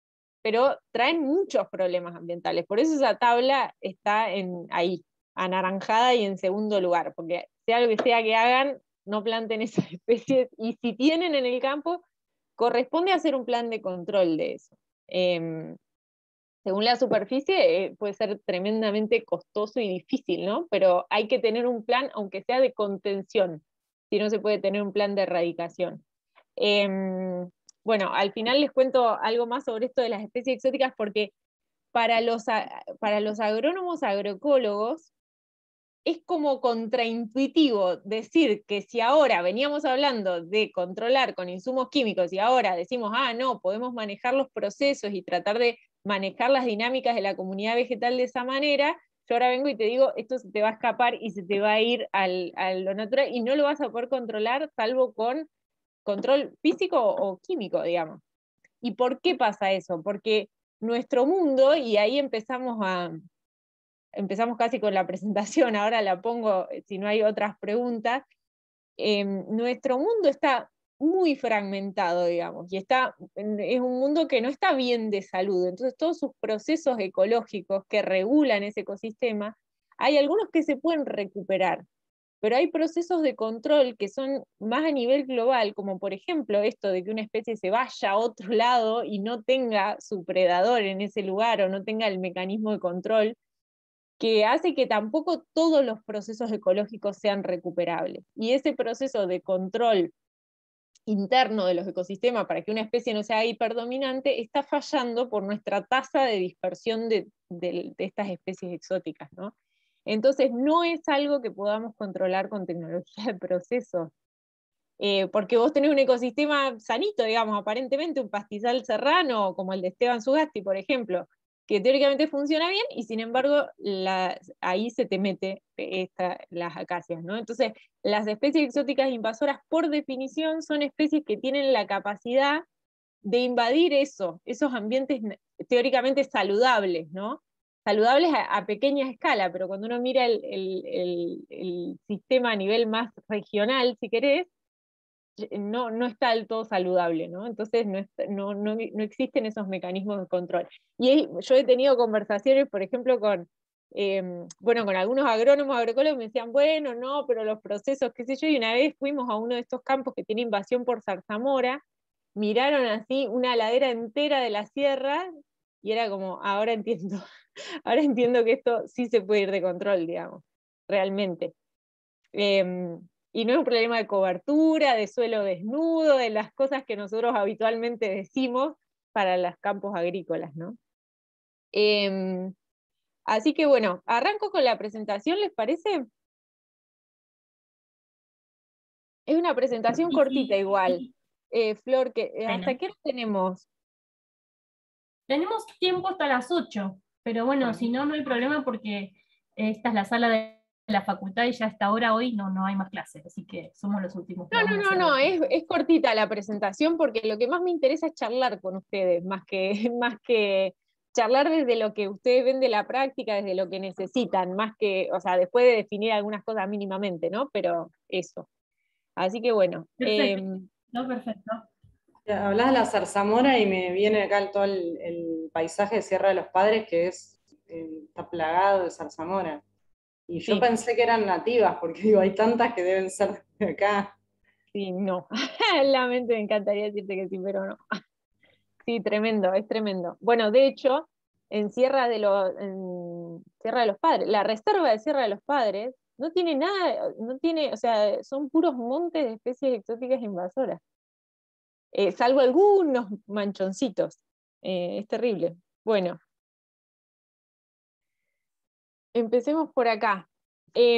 Pero traen muchos problemas ambientales. Por eso esa tabla está en, ahí, anaranjada y en segundo lugar, porque sea lo que sea que hagan, no planten esas especies, y si tienen en el campo, corresponde hacer un plan de control de eso. Eh, según la superficie, eh, puede ser tremendamente costoso y difícil, ¿no? Pero hay que tener un plan, aunque sea de contención, si no se puede tener un plan de erradicación. Eh, bueno, al final les cuento algo más sobre esto de las especies exóticas, porque para los, para los agrónomos agroecólogos es como contraintuitivo decir que si ahora veníamos hablando de controlar con insumos químicos y ahora decimos, ah, no, podemos manejar los procesos y tratar de manejar las dinámicas de la comunidad vegetal de esa manera, yo ahora vengo y te digo, esto se te va a escapar y se te va a ir al, a lo natural y no lo vas a poder controlar salvo con control físico o químico, digamos. ¿Y por qué pasa eso? Porque nuestro mundo, y ahí empezamos a, empezamos casi con la presentación, ahora la pongo si no hay otras preguntas. Eh, nuestro mundo está muy fragmentado, digamos, y está, es un mundo que no está bien de salud, entonces todos sus procesos ecológicos que regulan ese ecosistema, hay algunos que se pueden recuperar, pero hay procesos de control que son más a nivel global, como por ejemplo esto de que una especie se vaya a otro lado y no tenga su predador en ese lugar, o no tenga el mecanismo de control, que hace que tampoco todos los procesos ecológicos sean recuperables. Y ese proceso de control interno de los ecosistemas para que una especie no sea hiperdominante está fallando por nuestra tasa de dispersión de, de, de estas especies exóticas, ¿no? Entonces no es algo que podamos controlar con tecnología de proceso, eh, porque vos tenés un ecosistema sanito, digamos, aparentemente un pastizal serrano como el de Esteban Sugasti, por ejemplo, que teóricamente funciona bien, y sin embargo la, ahí se te mete esta, las acacias, ¿no? Entonces, las especies exóticas invasoras, por definición, son especies que tienen la capacidad de invadir eso, esos ambientes teóricamente saludables, ¿no? Saludables a, a pequeña escala, pero cuando uno mira el, el, el, el sistema a nivel más regional, si querés, No, no está del todo saludable, ¿no? Entonces no, no, no, no existen esos mecanismos de control. Y yo he tenido conversaciones, por ejemplo, con, eh, bueno, con algunos agrónomos, agroecólogos, me decían, bueno, no, pero los procesos, qué sé yo, y una vez fuimos a uno de estos campos que tiene invasión por zarzamora, miraron así una ladera entera de la sierra, y era como, ahora entiendo, ahora entiendo que esto sí se puede ir de control, digamos, realmente. Eh, Y no es un problema de cobertura, de suelo desnudo, de las cosas que nosotros habitualmente decimos para los campos agrícolas, ¿no? Eh, así que bueno, arranco con la presentación, ¿les parece? Es una presentación Sí, cortita sí. igual. Eh, Flor, que, eh, Bueno. ¿hasta qué hora tenemos? Tenemos tiempo hasta las ocho, pero bueno, Bueno. si no, no hay problema porque esta es la sala de la facultad y ya a esta hora hoy no, no hay más clases, así que somos los últimos que No, vamos no, a no, hacer. no, es, es cortita la presentación porque lo que más me interesa es charlar con ustedes, más que, más que charlar desde lo que ustedes ven de la práctica, desde lo que necesitan, más que, o sea, después de definir algunas cosas mínimamente, ¿no? Pero eso. Así que bueno. Perfecto, Eh, no, perfecto. Hablás de la zarzamora y me viene acá todo el, el paisaje de Sierra de los Padres, que es, eh, está plagado de zarzamora. Y yo sí, pensé que eran nativas, porque digo, hay tantas que deben ser de acá. sí, no. Lamento, me encantaría decirte que sí, pero no. Sí, tremendo, es tremendo. Bueno, de hecho, en Sierra de, los, en Sierra de los Padres, la reserva de Sierra de los Padres no tiene nada, no tiene, o sea, son puros montes de especies exóticas invasoras. Eh, salvo algunos manchoncitos. Eh, es terrible. Bueno, empecemos por acá. Eh,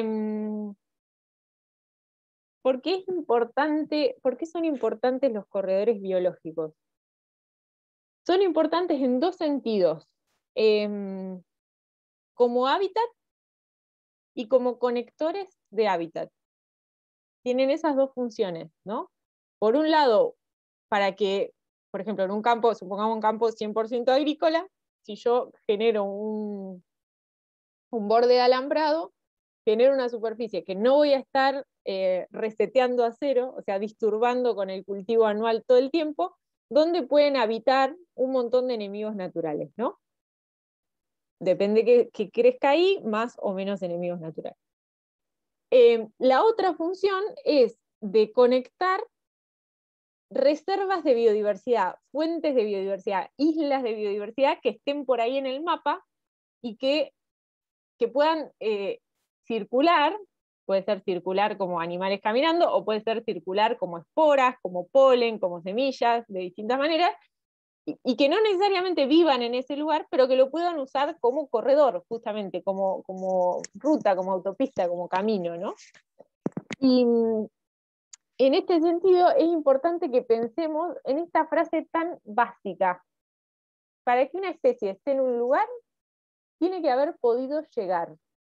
¿por qué es importante, por qué son importantes los corredores biológicos? Son importantes en dos sentidos. Eh, como hábitat y como conectores de hábitat. Tienen esas dos funciones, ¿no? Por un lado, para que, por ejemplo, en un campo, supongamos un campo cien por ciento agrícola, si yo genero un, un borde de alambrado, genero una superficie que no voy a estar eh, reseteando a cero, o sea, disturbando con el cultivo anual todo el tiempo, donde pueden habitar un montón de enemigos naturales, ¿no? Depende que, que crezca ahí, más o menos enemigos naturales. Eh, la otra función es de conectar reservas de biodiversidad, fuentes de biodiversidad, islas de biodiversidad que estén por ahí en el mapa y que, que puedan eh, circular, puede ser circular como animales caminando, o puede ser circular como esporas, como polen, como semillas, de distintas maneras, y, y que no necesariamente vivan en ese lugar, pero que lo puedan usar como corredor, justamente, como, como ruta, como autopista, como camino, ¿no? Y en este sentido es importante que pensemos en esta frase tan básica. Para que una especie esté en un lugar, tiene que haber podido llegar.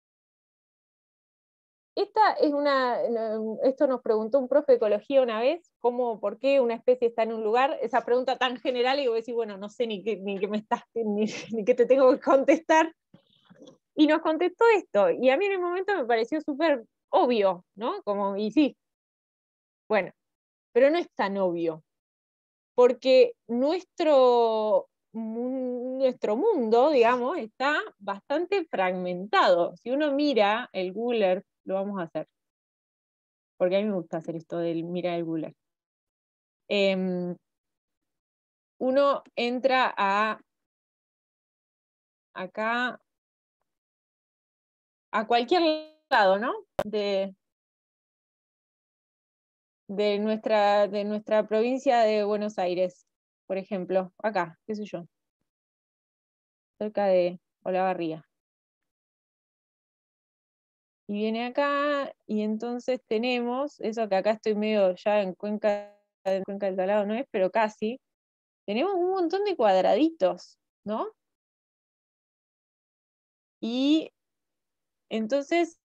Esta es una, esto nos preguntó un profe de ecología una vez, cómo, por qué una especie está en un lugar, esa pregunta tan general, y vos decís, bueno, no sé ni qué, ni qué me estás, ni, ni qué te tengo que contestar. Y nos contestó esto, y a mí en el momento me pareció súper obvio, ¿no? Como, y sí, bueno, pero no es tan obvio, porque nuestro, nuestro mundo, digamos, está bastante fragmentado. Si uno mira el Google Earth, lo vamos a hacer, porque a mí me gusta hacer esto del mirar el Google Earth. Eh, uno entra a acá, a cualquier lado, ¿no? De, de, nuestra, de nuestra provincia de Buenos Aires, por ejemplo, acá, qué sé yo, cerca de Olavarría. Y viene acá, y entonces tenemos, eso que acá estoy medio ya en Cuenca, en Cuenca del Salado, no es, pero casi, tenemos un montón de cuadraditos, ¿no? Y entonces,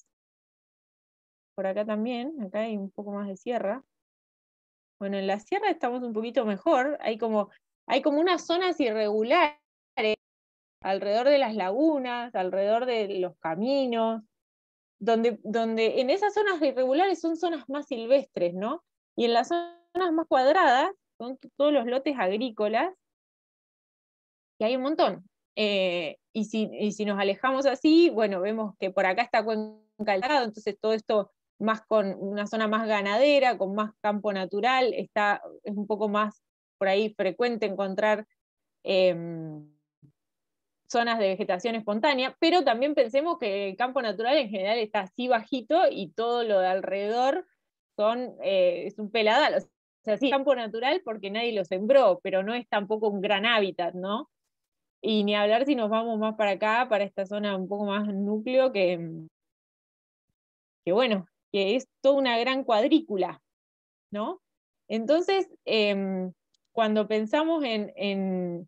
por acá también, acá hay un poco más de sierra. Bueno, en la sierra estamos un poquito mejor, hay como, hay como unas zonas irregulares alrededor de las lagunas, alrededor de los caminos, donde, donde en esas zonas irregulares son zonas más silvestres, ¿no? Y en las zonas más cuadradas son todos los lotes agrícolas, que hay un montón. Eh, y, si, y si nos alejamos así, bueno, vemos que por acá está Cuenca del Salado, entonces todo esto más con una zona más ganadera, con más campo natural, está, es un poco más por ahí frecuente encontrar eh, zonas de vegetación espontánea, pero también pensemos que el campo natural en general está así bajito y todo lo de alrededor son, eh, es un peladal. O sea, sí, campo natural porque nadie lo sembró, pero no es tampoco un gran hábitat, ¿no? Y ni hablar si nos vamos más para acá, para esta zona un poco más núcleo, que, que bueno, que es toda una gran cuadrícula, ¿no? Entonces, eh, cuando pensamos en, en,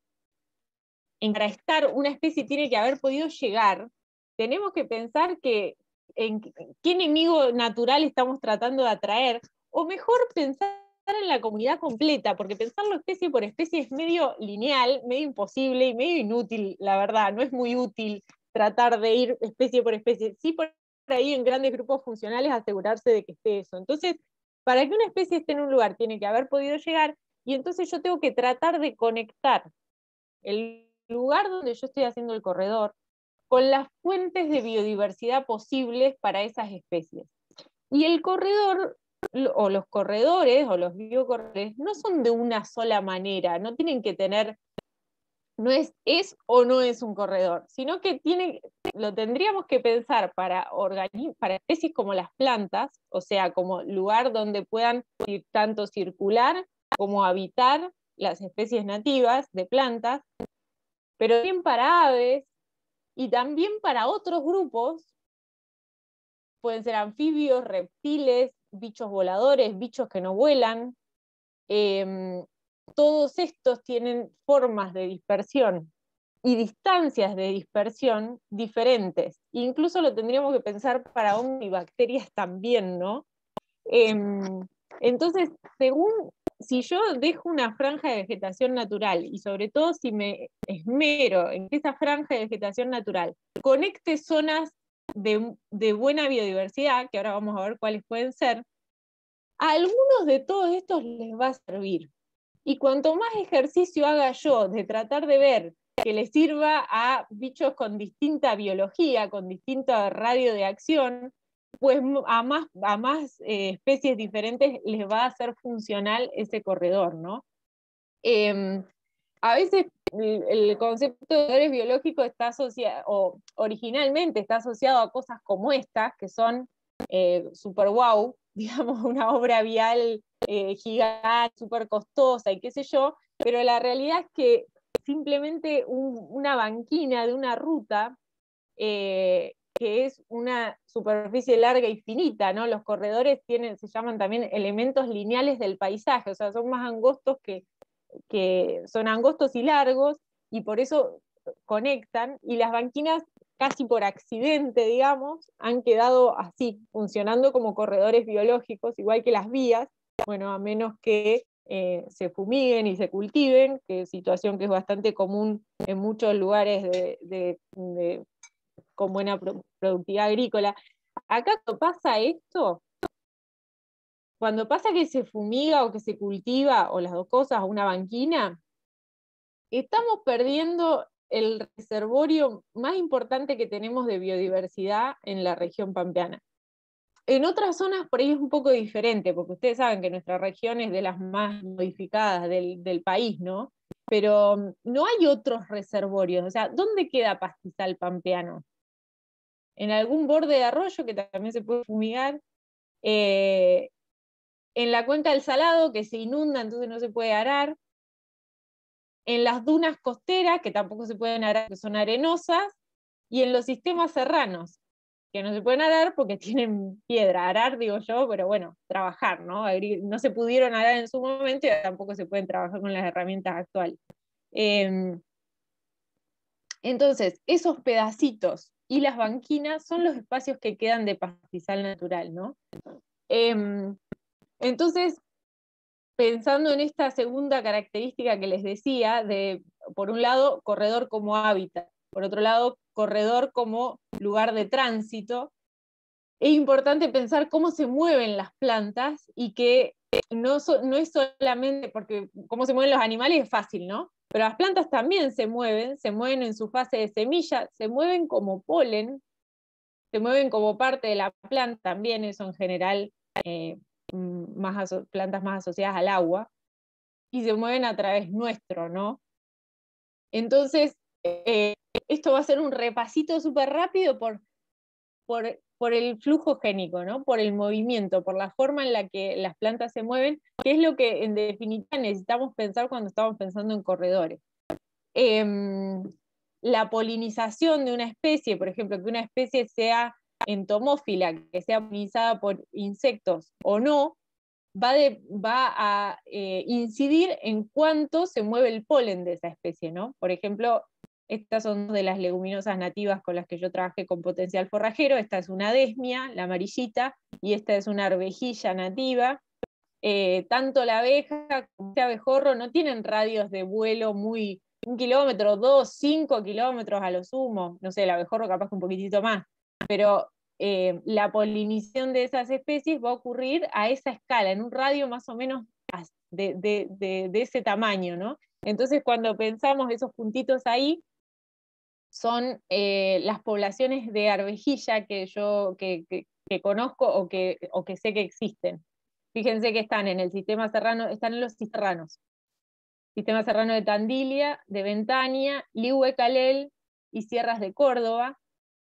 en para estar una especie tiene que haber podido llegar, tenemos que pensar que en qué enemigo natural estamos tratando de atraer, o mejor pensar en la comunidad completa, porque pensarlo especie por especie es medio lineal, medio imposible y medio inútil, la verdad, no es muy útil tratar de ir especie por especie, sí por ahí en grandes grupos funcionales asegurarse de que esté eso. Entonces, para que una especie esté en un lugar tiene que haber podido llegar, y entonces yo tengo que tratar de conectar el lugar donde yo estoy haciendo el corredor con las fuentes de biodiversidad posibles para esas especies. Y el corredor, o los corredores, o los biocorredores, no son de una sola manera, no tienen que tener, no es, es o no es un corredor, sino que tiene, lo tendríamos que pensar para, para especies como las plantas, o sea, como lugar donde puedan tanto circular como habitar las especies nativas de plantas, pero también para aves y también para otros grupos, pueden ser anfibios, reptiles, bichos voladores, bichos que no vuelan. Eh, todos estos tienen formas de dispersión y distancias de dispersión diferentes. Incluso lo tendríamos que pensar para hongos y bacterias también, ¿no? Eh, entonces, según si yo dejo una franja de vegetación natural, y sobre todo si me esmero en que esa franja de vegetación natural conecte zonas de, de buena biodiversidad, que ahora vamos a ver cuáles pueden ser, a algunos de todos estos les va a servir. Y cuanto más ejercicio haga yo de tratar de ver que les sirva a bichos con distinta biología, con distinto radio de acción, pues a más, a más eh, especies diferentes les va a ser funcional ese corredor, ¿no? Eh, a veces el, el concepto de corredores biológicos está asociado, o originalmente está asociado a cosas como estas, que son eh, super wow, digamos, una obra vial eh, gigante, súper costosa y qué sé yo, pero la realidad es que simplemente un, una banquina de una ruta eh, que es una superficie larga y finita, ¿no? Los corredores tienen, se llaman también elementos lineales del paisaje, o sea, son más angostos que, que son angostos y largos, y por eso conectan, y las banquinas casi por accidente, digamos, han quedado así, funcionando como corredores biológicos, igual que las vías, bueno, a menos que eh, se fumiguen y se cultiven, que es situación que es bastante común en muchos lugares de, de, de con buena pro productividad agrícola. Acá cuando pasa esto, cuando pasa que se fumiga o que se cultiva, o las dos cosas, una banquina, estamos perdiendo el reservorio más importante que tenemos de biodiversidad en la región pampeana. En otras zonas por ahí es un poco diferente, porque ustedes saben que nuestra región es de las más modificadas del, del país, ¿no? Pero no hay otros reservorios. O sea, ¿dónde queda pastizal pampeano? En algún borde de arroyo que también se puede fumigar, eh, en la cuenca del Salado, que se inunda, entonces no se puede arar, en las dunas costeras, que tampoco se pueden arar, que son arenosas, y en los sistemas serranos, que no se pueden arar porque tienen piedra. Arar, digo yo, pero bueno, trabajar, ¿no? No se pudieron arar en su momento y tampoco se pueden trabajar con las herramientas actuales. Eh, entonces, esos pedacitos y las banquinas son los espacios que quedan de pastizal natural, ¿no? Eh, entonces, pensando en esta segunda característica que les decía, de, por un lado, corredor como hábitat, por otro lado, corredor como lugar de tránsito, es importante pensar cómo se mueven las plantas y que no, so, no es solamente, porque cómo se mueven los animales es fácil, ¿no? Pero las plantas también se mueven, se mueven en su fase de semilla, se mueven como polen, se mueven como parte de la planta, también eso en general, eh, más plantas más asociadas al agua, y se mueven a través nuestro, ¿no? Entonces, eh, esto va a ser un repasito súper rápido por, por, por el flujo génico, ¿no? Por el movimiento, por la forma en la que las plantas se mueven, que es lo que en definitiva necesitamos pensar cuando estamos pensando en corredores. Eh, la polinización de una especie, por ejemplo, que una especie sea entomófila, que sea polinizada por insectos o no, va, de, va a eh, incidir en cuánto se mueve el polen de esa especie, ¿no? Por ejemplo, estas son de las leguminosas nativas con las que yo trabajé con potencial forrajero. Esta es una desmia, la amarillita, y esta es una arvejilla nativa. Eh, tanto la abeja como este abejorro no tienen radios de vuelo muy, un kilómetro, dos, cinco kilómetros a lo sumo. No sé, el abejorro capaz que un poquitito más, pero Eh, la polinización de esas especies va a ocurrir a esa escala, en un radio más o menos de, de, de, de ese tamaño, ¿no? Entonces, cuando pensamos esos puntitos ahí, son eh, las poblaciones de arvejilla que yo que, que, que conozco o que, o que sé que existen. Fíjense que están en el sistema serrano, están en los serranos. Sistema serrano de Tandilia, de Ventania, Lihue Calel y Sierras de Córdoba.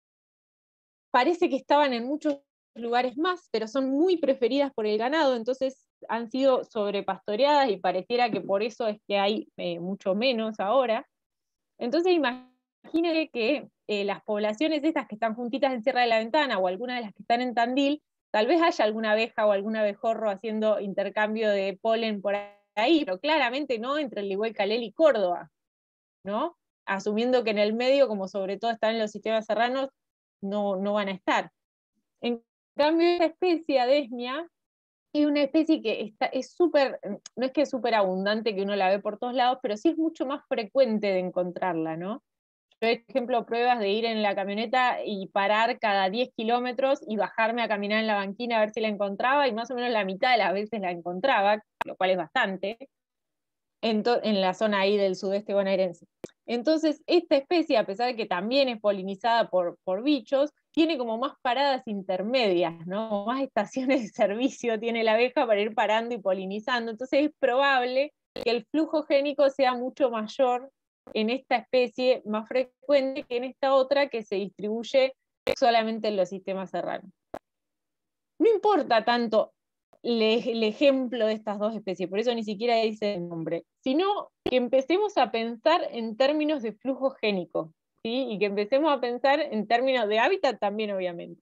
Parece que estaban en muchos lugares más, pero son muy preferidas por el ganado, entonces han sido sobrepastoreadas y pareciera que por eso es que hay eh, mucho menos ahora. Entonces imagínense que eh, las poblaciones estas que están juntitas en Sierra de la Ventana o algunas de las que están en Tandil, tal vez haya alguna abeja o algún abejorro haciendo intercambio de polen por ahí, pero claramente no entre el Lihue Calel y Córdoba, ¿no? Asumiendo que en el medio, como sobre todo están en los sistemas serranos, No, no van a estar. En cambio, esta especie, Adesmia, es una especie que está, es súper, no es que es súper abundante, que uno la ve por todos lados, pero sí es mucho más frecuente de encontrarla, ¿no? Yo he hecho, por ejemplo, pruebas de ir en la camioneta y parar cada diez kilómetros y bajarme a caminar en la banquina a ver si la encontraba, y más o menos la mitad de las veces la encontraba, lo cual es bastante, en, en la zona ahí del sudeste bonaerense. Entonces, esta especie, a pesar de que también es polinizada por, por bichos, tiene como más paradas intermedias, ¿no? Más estaciones de servicio tiene la abeja para ir parando y polinizando. Entonces es probable que el flujo génico sea mucho mayor en esta especie, más frecuente que en esta otra que se distribuye solamente en los sistemas serranos. No importa tanto el ejemplo de estas dos especies, por eso ni siquiera dice el nombre, sino que empecemos a pensar en términos de flujo génico, ¿sí? Y que empecemos a pensar en términos de hábitat también, obviamente.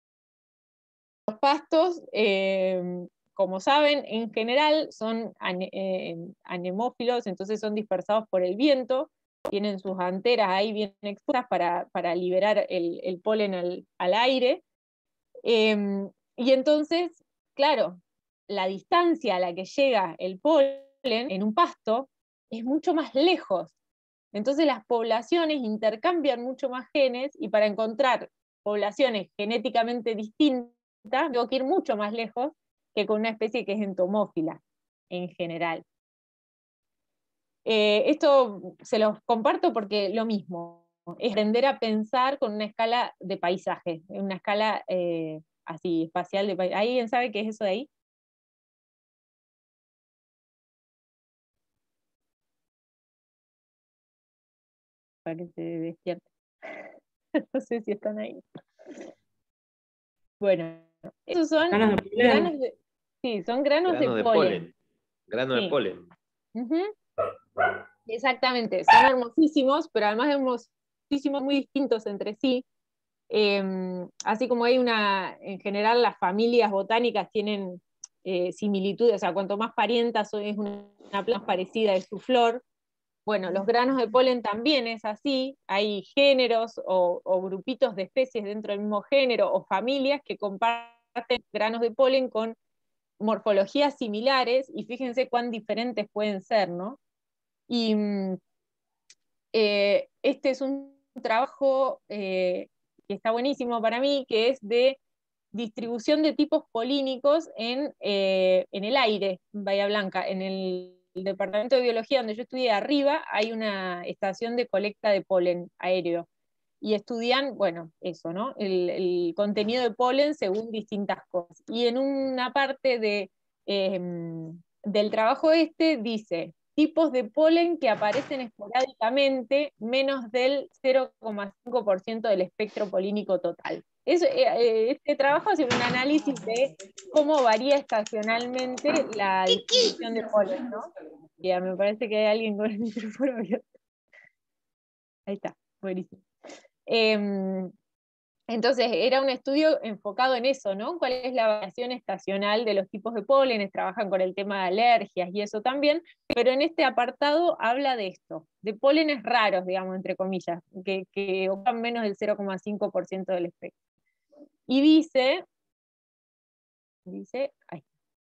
Los pastos, eh, como saben, en general son eh, anemófilos, entonces son dispersados por el viento, tienen sus anteras ahí bien expuestas para, para liberar el, el polen al, al aire, eh, y entonces, claro, la distancia a la que llega el polen en un pasto es mucho más lejos Entonces las poblaciones intercambian mucho más genes, y para encontrar poblaciones genéticamente distintas, tengo que ir mucho más lejos que con una especie que es entomófila, en general. Eh, esto se los comparto porque lo mismo, es aprender a pensar con una escala de paisaje, una escala eh, así, espacial de paisaje. ¿Alguien sabe qué es eso de ahí? Para que se despierte. No sé si están ahí. Bueno, esos son Granos de polen. granos de, sí, son granos Grano de de polen. polen. Grano Sí. de polen. Ujú. Exactamente, son hermosísimos, pero además hermosísimos, muy distintos entre sí. Eh, así como hay una, en general las familias botánicas tienen eh, similitudes, o sea, cuanto más parientas es una, una planta más parecida de su flor. Bueno, los granos de polen también es así, hay géneros o, o grupitos de especies dentro del mismo género, o familias que comparten granos de polen con morfologías similares, y fíjense cuán diferentes pueden ser, ¿no? Y eh, este es un trabajo eh, que está buenísimo para mí, que es de distribución de tipos polínicos en, eh, en el aire, en Bahía Blanca. En el, el departamento de biología donde yo estudié arriba, hay una estación de colecta de polen aéreo. Y estudian, bueno, eso, ¿no? El, el contenido de polen según distintas cosas. Y en una parte de, eh, del trabajo este dice, tipos de polen que aparecen esporádicamente, menos del cero coma cinco por ciento del espectro polínico total. Es, eh, este trabajo hace un análisis de cómo varía estacionalmente la distribución de polen, ¿no? Ya, me parece que hay alguien con el micrófono abierto. Ahí está, buenísimo. Eh, entonces, era un estudio enfocado en eso, ¿no? ¿Cuál es la variación estacional de los tipos de pólenes? Trabajan con el tema de alergias y eso también, pero en este apartado habla de esto, de pólenes raros, digamos, entre comillas, que, que ocupan menos del cero coma cinco por ciento del espectro. Y dice, dice, ahí.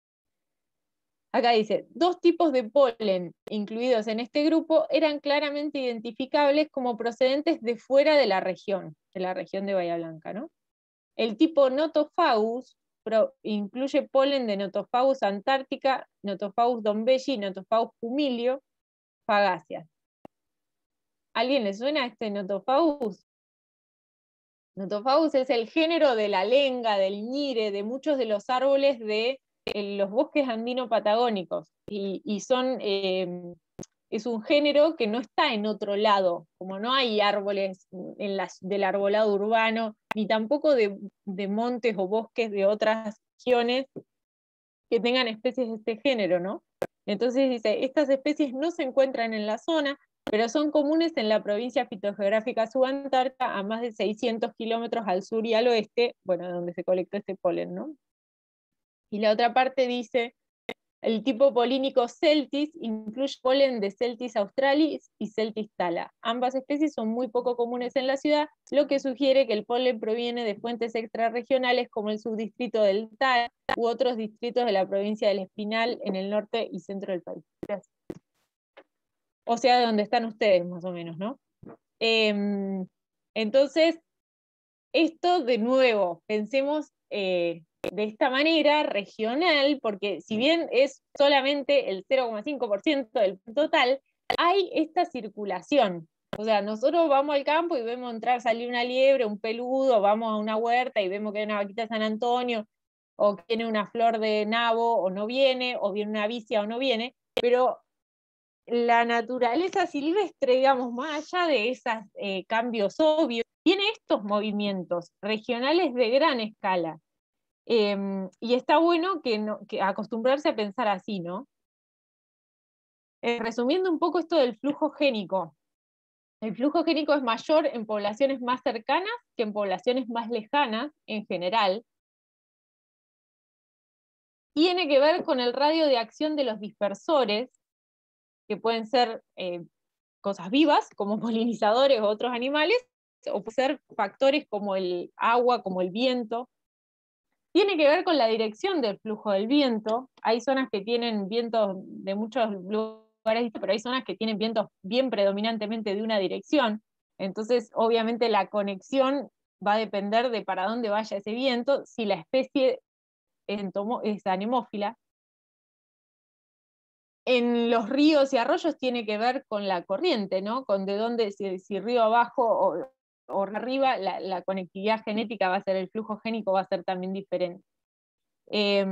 Acá dice, dos tipos de polen incluidos en este grupo eran claramente identificables como procedentes de fuera de la región, de la región de Bahía Blanca, ¿no? El tipo Nothofagus pro, incluye polen de Nothofagus antártica, Nothofagus dombelli, Nothofagus pumilio, fagáceas. ¿Alguien le suena a este Nothofagus? Nothofagus es el género de la lenga, del ñire, de muchos de los árboles de eh, los bosques andino-patagónicos, y, y son, eh, es un género que no está en otro lado, como no hay árboles en las, del arbolado urbano, ni tampoco de, de montes o bosques de otras regiones que tengan especies de este género, ¿no? Entonces dice, estas especies no se encuentran en la zona, pero son comunes en la provincia fitogeográfica subantártica, a más de seiscientos kilómetros al sur y al oeste, bueno, donde se colectó este polen, ¿no? Y la otra parte dice, el tipo polínico Celtis incluye polen de Celtis australis y Celtis thala. Ambas especies son muy poco comunes en la ciudad, lo que sugiere que el polen proviene de fuentes extrarregionales como el subdistrito del Tala u otros distritos de la provincia del Espinal en el norte y centro del país. Gracias. O sea, de donde están ustedes, más o menos, ¿no? Eh, entonces, esto de nuevo, pensemos eh, de esta manera regional, porque si bien es solamente el cero coma cinco por ciento del total, hay esta circulación. O sea, nosotros vamos al campo y vemos entrar, salir una liebre, un peludo, vamos a una huerta y vemos que hay una vaquita de San Antonio, o que viene una flor de nabo o no viene, o viene una vicia o no viene, pero la naturaleza silvestre, digamos, más allá de esos eh, cambios obvios, tiene estos movimientos regionales de gran escala. Eh, y está bueno que, no, que acostumbrarse a pensar así, ¿no? Eh, resumiendo un poco esto del flujo génico. El flujo génico es mayor en poblaciones más cercanas que en poblaciones más lejanas en general. Tiene que ver con el radio de acción de los dispersores, que pueden ser eh, cosas vivas, como polinizadores o otros animales, o pueden ser factores como el agua, como el viento. Tiene que ver con la dirección del flujo del viento. Hay zonas que tienen vientos de muchos lugares lugares, pero hay zonas que tienen vientos bien predominantemente de una dirección, entonces obviamente la conexión va a depender de para dónde vaya ese viento, si la especie es anemófila. En los ríos y arroyos tiene que ver con la corriente, ¿no? Con de dónde, si, si río abajo o, o arriba, la, la conectividad genética va a ser, el flujo génico va a ser también diferente. Eh,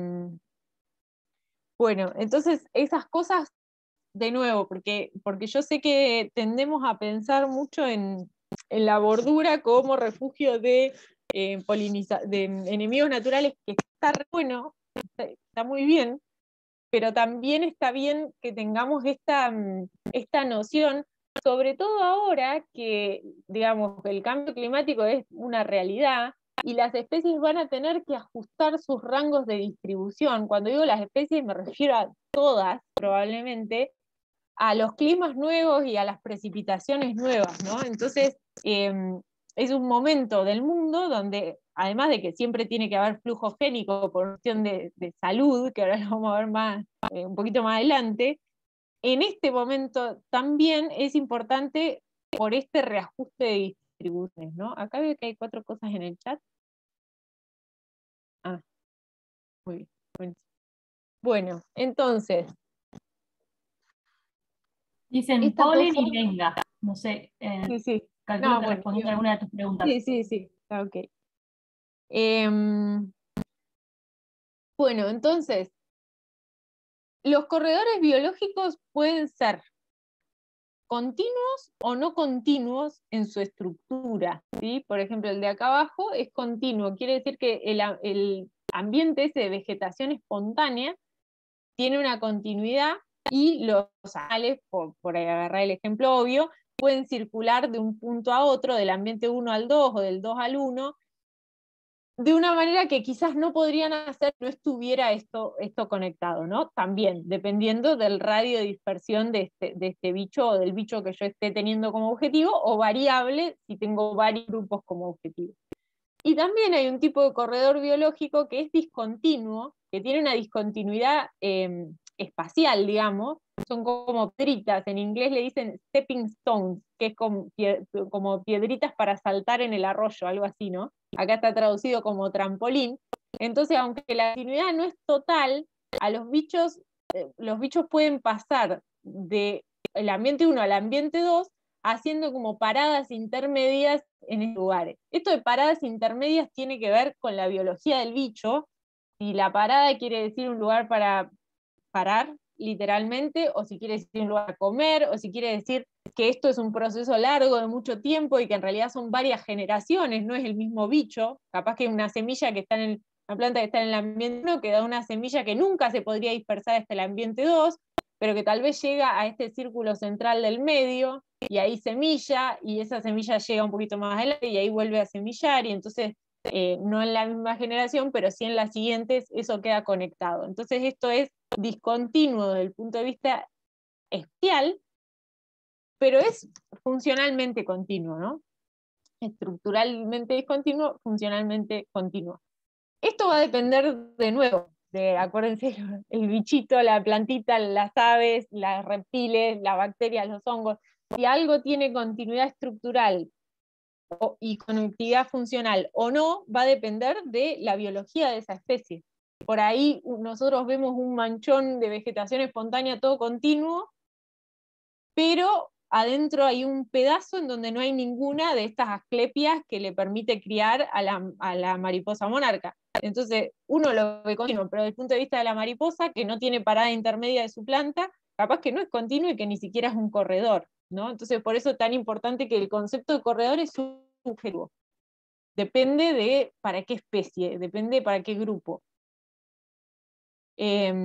bueno, entonces esas cosas, de nuevo, porque, porque yo sé que tendemos a pensar mucho en, en la bordura como refugio de, eh, poliniza de enemigos naturales, que está re bueno, está, está muy bien, pero también está bien que tengamos esta, esta noción, sobre todo ahora que, digamos, el cambio climático es una realidad y las especies van a tener que ajustar sus rangos de distribución. Cuando digo las especies me refiero a todas, probablemente, a los climas nuevos y a las precipitaciones nuevas, ¿no? Entonces, eh, es un momento del mundo donde, además de que siempre tiene que haber flujo génico por cuestión de, de salud, que ahora lo vamos a ver más, eh, un poquito más adelante, en este momento también es importante por este reajuste de distribuciones, ¿no? Acá veo que hay cuatro cosas en el chat. Ah, muy bien. Bueno, entonces, Dicen esta polen cosa, y lenga. No sé, eh, sí, sí. calculo No, que bueno, respondiste a alguna de tus preguntas. sí, sí, sí, está ok. Eh, bueno, entonces, los corredores biológicos pueden ser continuos o no continuos en su estructura, ¿sí? Por ejemplo, el de acá abajo es continuo, quiere decir que el, el ambiente ese de vegetación espontánea tiene una continuidad y los animales, por, por agarrar el ejemplo obvio, pueden circular de un punto a otro, del ambiente uno al dos o del dos al uno, de una manera que quizás no podrían hacer si no estuviera esto, esto conectado, ¿no? También, dependiendo del radio de dispersión de este, de este bicho o del bicho que yo esté teniendo como objetivo, o variable si tengo varios grupos como objetivo. Y también hay un tipo de corredor biológico que es discontinuo, que tiene una discontinuidad eh, espacial, digamos, son como piedritas, en inglés le dicen stepping stones, que es como, como piedritas para saltar en el arroyo, algo así, ¿no? Acá está traducido como trampolín. Entonces, aunque la continuidad no es total, a los bichos, eh, los bichos pueden pasar del ambiente uno al ambiente dos, haciendo como paradas intermedias en esos lugares. Esto de paradas intermedias tiene que ver con la biología del bicho, si la parada quiere decir un lugar para parar, literalmente, o si quiere decir un lugar para comer, o si quiere decir que esto es un proceso largo de mucho tiempo y que en realidad son varias generaciones, no es el mismo bicho, capaz que una semilla que está en el, una planta que está en el ambiente uno, que da una semilla que nunca se podría dispersar hasta el ambiente dos, pero que tal vez llega a este círculo central del medio, y ahí semilla, y esa semilla llega un poquito más adelante, y ahí vuelve a semillar, y entonces, eh, no en la misma generación, pero sí en las siguientes, eso queda conectado. Entonces esto es discontinuo desde el punto de vista espacial, pero es funcionalmente continuo, ¿no? Estructuralmente discontinuo, funcionalmente continuo. Esto va a depender, de nuevo, de, acuérdense, el bichito, la plantita, las aves, los reptiles, las bacterias, los hongos. Si algo tiene continuidad estructural o, y conectividad funcional o no, va a depender de la biología de esa especie. Por ahí nosotros vemos un manchón de vegetación espontánea todo continuo, pero adentro hay un pedazo en donde no hay ninguna de estas asclepias que le permite criar a la, a la mariposa monarca. Entonces uno lo ve continuo, pero desde el punto de vista de la mariposa, que no tiene parada intermedia de su planta, capaz que no es continuo y que ni siquiera es un corredor, ¿no? Entonces por eso es tan importante que el concepto de corredor es subjetivo. Depende de para qué especie, depende para qué grupo. Eh,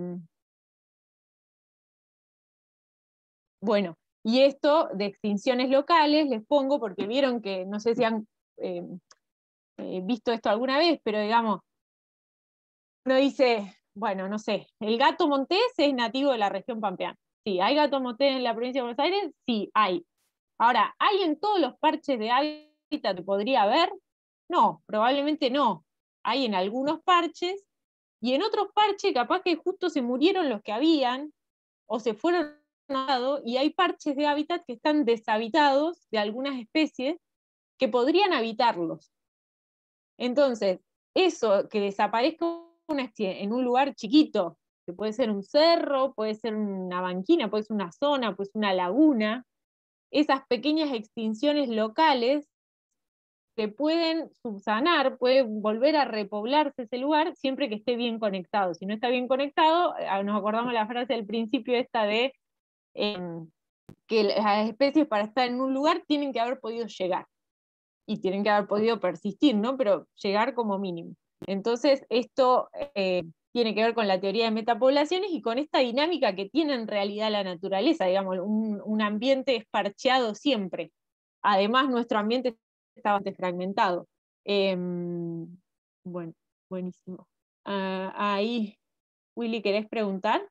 bueno, y esto de extinciones locales les pongo porque vieron que, no sé si han eh, eh, visto esto alguna vez, pero digamos, uno dice, bueno, no sé, el gato montés es nativo de la región pampeana. Sí, ¿hay gato montés en la provincia de Buenos Aires? Sí, hay. Ahora, ¿hay en todos los parches de hábitat que podría haber? No, probablemente no. Hay en algunos parches, y en otros parches capaz que justo se murieron los que habían, o se fueron a y hay parches de hábitat que están deshabitados de algunas especies que podrían habitarlos. Entonces, eso, que desaparezca una especie en un lugar chiquito, que puede ser un cerro, puede ser una banquina, puede ser una zona, puede ser una laguna, esas pequeñas extinciones locales que pueden subsanar, puede volver a repoblarse ese lugar siempre que esté bien conectado. Si no está bien conectado, nos acordamos la frase del principio esta de eh, que las especies para estar en un lugar tienen que haber podido llegar y tienen que haber podido persistir, ¿no? Pero llegar como mínimo. Entonces, esto eh, tiene que ver con la teoría de metapoblaciones y con esta dinámica que tiene en realidad la naturaleza, digamos, un, un ambiente esparcheado siempre. Además, nuestro ambiente está bastante fragmentado. Eh, bueno, buenísimo. Uh, ahí, Willy, ¿querés preguntar?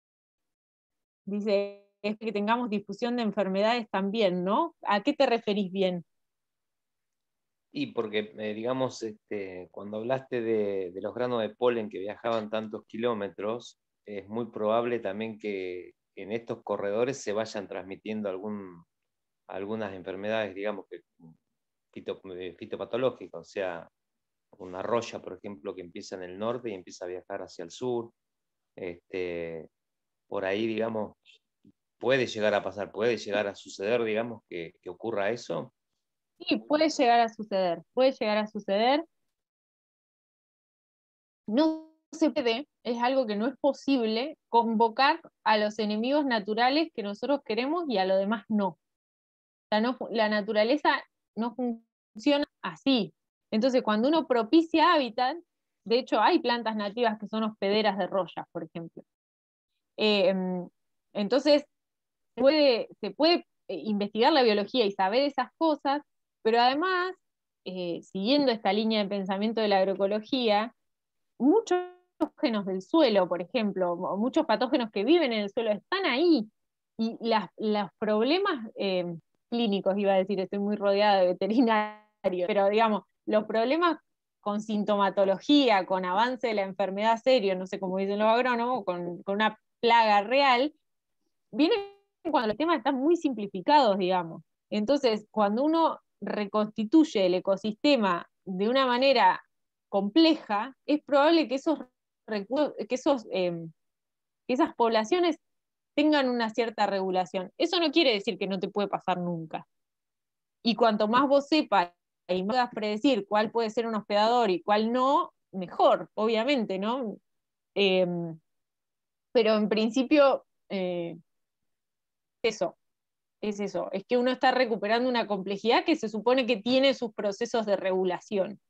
Dice, es que tengamos difusión de enfermedades también, ¿no? ¿A qué te referís bien? Y porque, eh, digamos, este, cuando hablaste de, de los granos de polen que viajaban tantos kilómetros, es muy probable también que en estos corredores se vayan transmitiendo algún, algunas enfermedades, digamos, que fito, fitopatológicas, o sea, una roya, por ejemplo, que empieza en el norte y empieza a viajar hacia el sur. Este, por ahí, digamos, puede llegar a pasar, puede llegar a suceder, digamos, que, que ocurra eso. Sí, puede llegar a suceder, puede llegar a suceder. No se puede, es algo que no es posible, convocar a los enemigos naturales que nosotros queremos y a lo demás no. O sea, no, la naturaleza no funciona así. Entonces, cuando uno propicia hábitat, de hecho hay plantas nativas que son hospederas de royas, por ejemplo. Eh, entonces, se puede, se puede investigar la biología y saber esas cosas, pero además, eh, siguiendo esta línea de pensamiento de la agroecología, muchos patógenos del suelo, por ejemplo, muchos patógenos que viven en el suelo están ahí, y las, los problemas eh, clínicos, iba a decir, estoy muy rodeada de veterinarios, pero digamos, los problemas con sintomatología, con avance de la enfermedad serio, no sé cómo dicen los agrónomos, con, con una plaga real, vienen cuando los temas están muy simplificados, digamos. Entonces, cuando uno reconstituye el ecosistema de una manera compleja, es probable que esos recursos, que esos, eh, que esas poblaciones tengan una cierta regulación. Eso no quiere decir que no te puede pasar nunca. Y cuanto más vos sepas y puedas predecir cuál puede ser un hospedador y cuál no, mejor, obviamente, ¿no? Eh, pero en principio, eh, eso, es eso, es que uno está recuperando una complejidad que se supone que tiene sus procesos de regulación.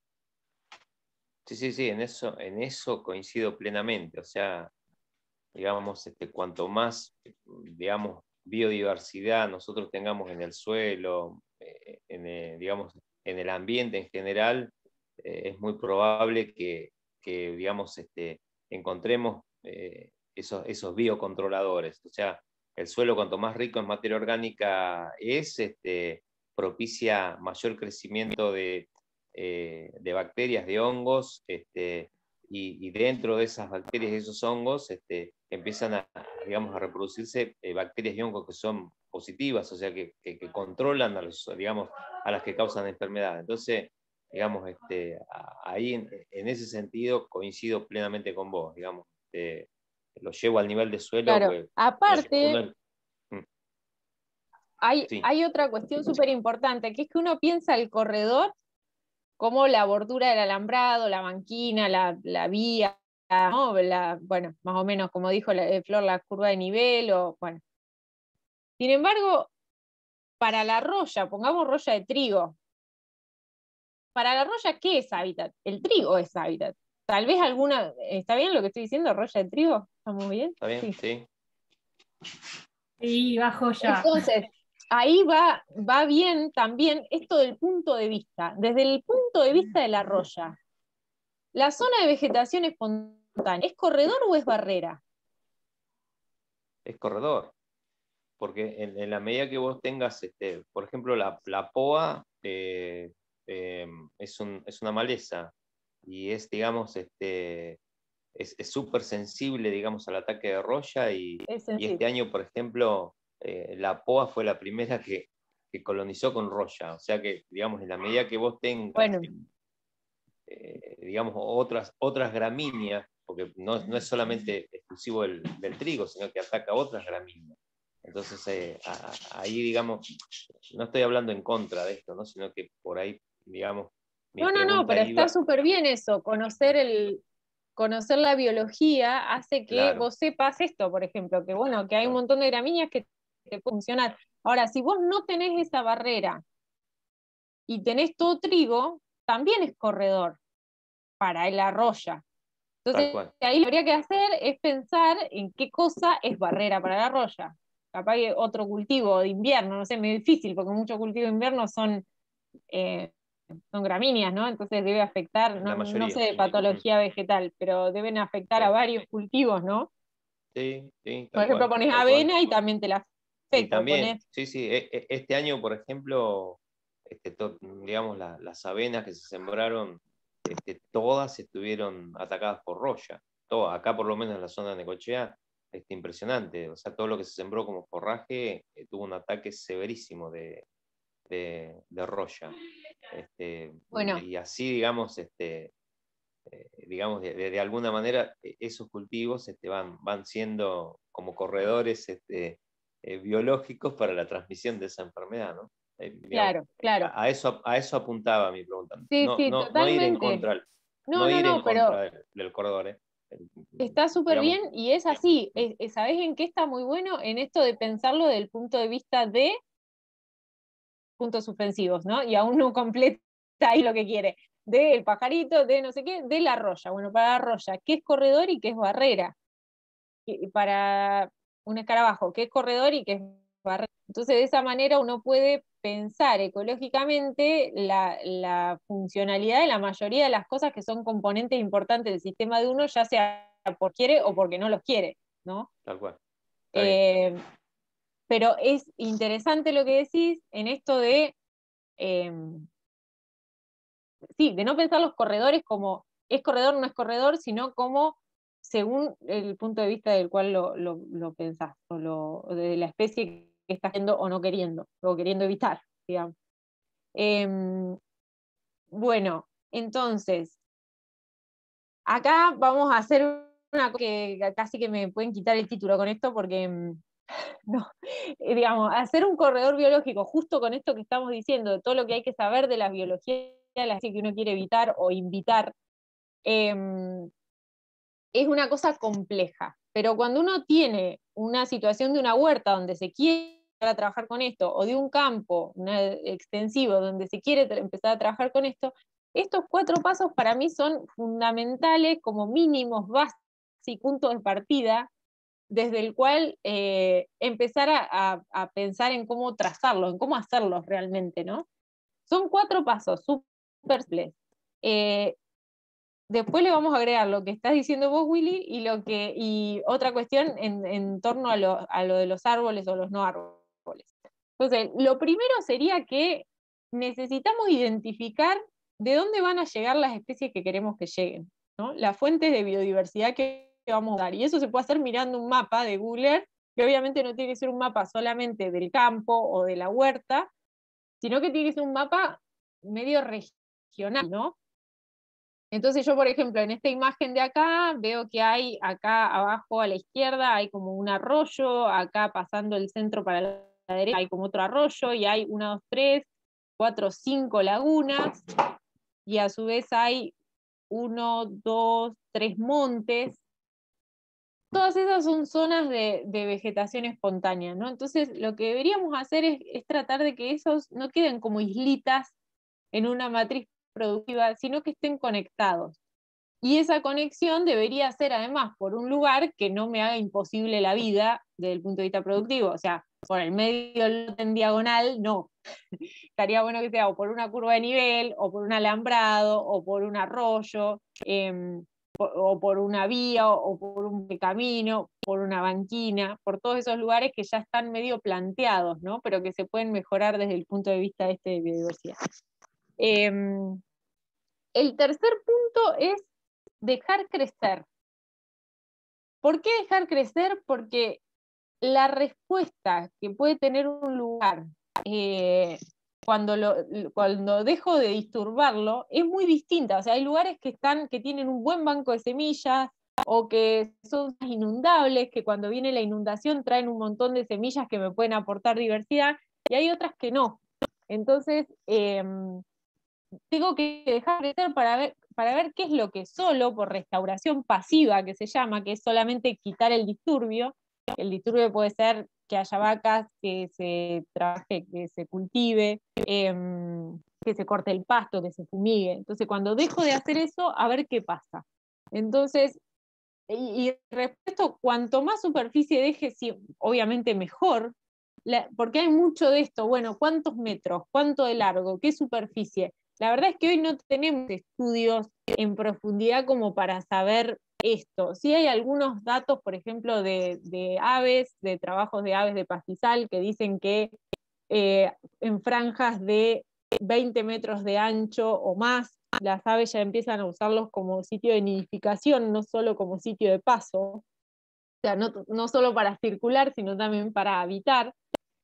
Sí, sí, sí, en eso, en eso coincido plenamente. O sea, digamos, este, cuanto más, digamos, biodiversidad nosotros tengamos en el suelo, eh, en el, digamos, en el ambiente en general, eh, es muy probable que, que digamos, este, encontremos eh, esos, esos biocontroladores. O sea, el suelo cuanto más rico en materia orgánica es, este, propicia mayor crecimiento de, eh, de bacterias, de hongos, este, y, y dentro de esas bacterias y esos hongos este, empiezan a, digamos, a reproducirse eh, bacterias y hongos que son positivas, o sea, que, que, que controlan a, los, digamos, a las que causan enfermedad. Entonces, digamos, este, ahí en, en ese sentido coincido plenamente con vos, digamos, eh, lo llevo al nivel de suelo. Claro, pues, aparte, uno, uno, hay, sí. hay otra cuestión súper importante, que es que uno piensa el corredor como la bordura del alambrado, la banquina, la, la vía, ¿no? La, bueno, más o menos como dijo la, Flor, la curva de nivel, o bueno. Sin embargo, para la roya, pongamos roya de trigo, para la roya, ¿qué es hábitat? El trigo es hábitat. Tal vez alguna, ¿está bien lo que estoy diciendo, roya de trigo? ¿Estamos bien? ¿Está bien? Sí. Sí, sí bajo ya. Entonces, ahí va, va bien también esto del punto de vista. Desde el punto de vista de la roya, ¿la zona de vegetación espontánea es corredor o es barrera? Es corredor. Porque en, en la medida que vos tengas, este, por ejemplo, la, la poa eh, eh, es, un, es una maleza y es, digamos, este, es súper sensible, digamos, al ataque de roya, y, y este año, por ejemplo, eh, la P O A fue la primera que, que colonizó con roya, o sea que, digamos, en la medida que vos tengas, bueno. eh, digamos, otras, otras gramíneas, porque no, no es solamente exclusivo del, del trigo, sino que ataca otras gramíneas. Entonces, eh, a, ahí, digamos, no estoy hablando en contra de esto, ¿no? Sino que por ahí, digamos, mi no, no, no, pero iba... está súper bien eso, conocer el, conocer la biología hace que claro. vos sepas esto, por ejemplo, que bueno, que hay un montón de gramíneas que te pueden funcionar. Ahora, si vos no tenés esa barrera y tenés todo trigo, también es corredor para el arroya. Entonces, ahí lo que habría que hacer es pensar en qué cosa es barrera para la arroya. Capaz que otro cultivo de invierno, no sé, muy difícil, porque muchos cultivos de invierno son, eh, son gramíneas, ¿no? Entonces debe afectar, no, no sé de patología vegetal, pero deben afectar sí. a varios cultivos, ¿no? Sí, sí. Por ejemplo, cual, pones avena cual. Y también te la afecta. Y también, pones... sí, sí, este año, por ejemplo, este, to, digamos, la, las avenas que se sembraron, este, todas estuvieron atacadas por roya. Todas, acá por lo menos en la zona de Necochea, este, impresionante. O sea, todo lo que se sembró como forraje eh, tuvo un ataque severísimo de, de, de roya. Este, bueno. Y así, digamos, este, eh, digamos de, de, de alguna manera, esos cultivos este, van, van siendo como corredores este, eh, biológicos para la transmisión de esa enfermedad, ¿no? Eh, digamos, claro, claro. A, a, eso, a eso apuntaba mi pregunta. Sí, no, sí, no, totalmente. no ir en contra, no, no no, ir no, en pero... contra del, del corredor, ¿eh? Está súper bien y es así. ¿Sabés en qué está muy bueno? En esto de pensarlo desde el punto de vista de puntos suspensivos, ¿no? Y aún no completa ahí lo que quiere. Del pajarito, de no sé qué, de la roya. Bueno, para la roya, ¿qué es corredor y qué es barrera? Y para un escarabajo, ¿qué es corredor y qué es barrera? Entonces, de esa manera uno puede pensar ecológicamente la, la funcionalidad de la mayoría de las cosas que son componentes importantes del sistema de uno, ya sea porque quiere o porque no los quiere, ¿no? Tal cual. Eh, pero es interesante lo que decís en esto de, eh, sí, de no pensar los corredores como es corredor, no es corredor, sino como según el punto de vista del cual lo, lo, lo pensás, o, lo, o de la especie que estás haciendo o no queriendo, o queriendo evitar, digamos. Eh, bueno, entonces, acá vamos a hacer una cosa que casi que me pueden quitar el título con esto, porque no, digamos, hacer un corredor biológico justo con esto que estamos diciendo, de todo lo que hay que saber de la biología, la que uno quiere evitar o invitar, eh, es una cosa compleja. Pero cuando uno tiene una situación de una huerta donde se quiere a trabajar con esto, o de un campo una, extensivo donde se quiere empezar a trabajar con esto, estos cuatro pasos para mí son fundamentales como mínimos, bases y puntos de partida, desde el cual eh, empezar a, a, a pensar en cómo trazarlos, en cómo hacerlos realmente, ¿no? Son cuatro pasos súper simples. Eh, después le vamos a agregar lo que estás diciendo vos, Willy, y, lo que, y otra cuestión en, en torno a lo, a lo de los árboles o los no árboles. Entonces, lo primero sería que necesitamos identificar de dónde van a llegar las especies que queremos que lleguen, ¿no? Las fuentes de biodiversidad que vamos a dar. Y eso se puede hacer mirando un mapa de Google Earth, que obviamente no tiene que ser un mapa solamente del campo o de la huerta, sino que tiene que ser un mapa medio regional, ¿no? Entonces yo, por ejemplo, en esta imagen de acá, veo que hay acá abajo a la izquierda, hay como un arroyo, acá pasando el centro para la derecha hay como otro arroyo, y hay una, dos, tres, cuatro, cinco lagunas, y a su vez hay uno, dos, tres montes. Todas esas son zonas de, de vegetación espontánea, ¿no? Entonces lo que deberíamos hacer es, es tratar de que esos no queden como islitas en una matriz productiva, sino que estén conectados. Y esa conexión debería ser además por un lugar que no me haga imposible la vida desde el punto de vista productivo. O sea, por el medio en diagonal, no. Estaría bueno que sea o por una curva de nivel, o por un alambrado, o por un arroyo, eh, o por una vía, o por un camino, por una banquina, por todos esos lugares que ya están medio planteados, ¿no? Pero que se pueden mejorar desde el punto de vista este de biodiversidad. Eh, el tercer punto es dejar crecer. ¿Por qué dejar crecer? Porque la respuesta que puede tener un lugar eh, cuando, lo, cuando dejo de disturbarlo es muy distinta. O sea, hay lugares que, están, que tienen un buen banco de semillas, o que son inundables, que cuando viene la inundación traen un montón de semillas que me pueden aportar diversidad, y hay otras que no. Entonces, eh, tengo que dejar crecer para ver, para ver qué es lo que solo por restauración pasiva, que se llama, que es solamente quitar el disturbio. El disturbio puede ser que haya vacas, que se trabaje, que se cultive, eh, que se corte el pasto, que se fumigue. Entonces, cuando dejo de hacer eso, a ver qué pasa. Entonces, y, y respecto, cuanto más superficie deje, sí, obviamente mejor, la, porque hay mucho de esto, bueno, ¿cuántos metros? ¿Cuánto de largo? ¿Qué superficie? La verdad es que hoy no tenemos estudios en profundidad como para saber esto. Sí hay algunos datos, por ejemplo, de, de aves, de trabajos de aves de pastizal, que dicen que eh, en franjas de veinte metros de ancho o más, las aves ya empiezan a usarlos como sitio de nidificación, no solo como sitio de paso. O sea, no, no solo para circular, sino también para habitar.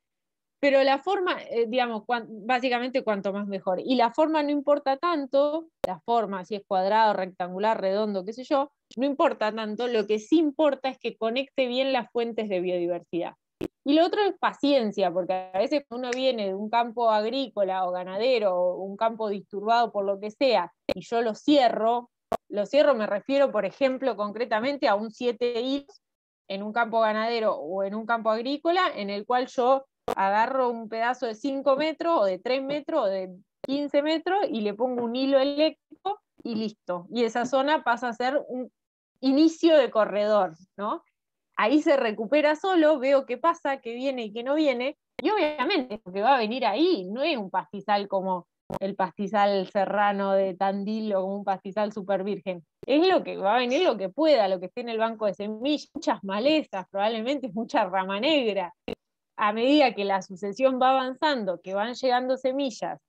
Pero la forma, eh, digamos, cuan, básicamente cuanto más mejor. Y la forma no importa tanto, la forma, si es cuadrado, rectangular, redondo, qué sé yo, no importa tanto, lo que sí importa es que conecte bien las fuentes de biodiversidad. Y lo otro es paciencia, porque a veces uno viene de un campo agrícola o ganadero, o un campo disturbado por lo que sea, y yo lo cierro, lo cierro me refiero, por ejemplo, concretamente a un siete hilos en un campo ganadero o en un campo agrícola, en el cual yo agarro un pedazo de cinco metros o de tres metros o de quince metros y le pongo un hilo eléctrico y listo. Y esa zona pasa a ser un inicio de corredor, ¿no? Ahí se recupera solo, veo qué pasa, qué viene y qué no viene, y obviamente lo que va a venir ahí no es un pastizal como el pastizal serrano de Tandil o un pastizal super virgen, es lo que va a venir, lo que pueda, lo que esté en el banco de semillas, muchas malezas, probablemente mucha rama negra. A medida que la sucesión va avanzando, que van llegando semillas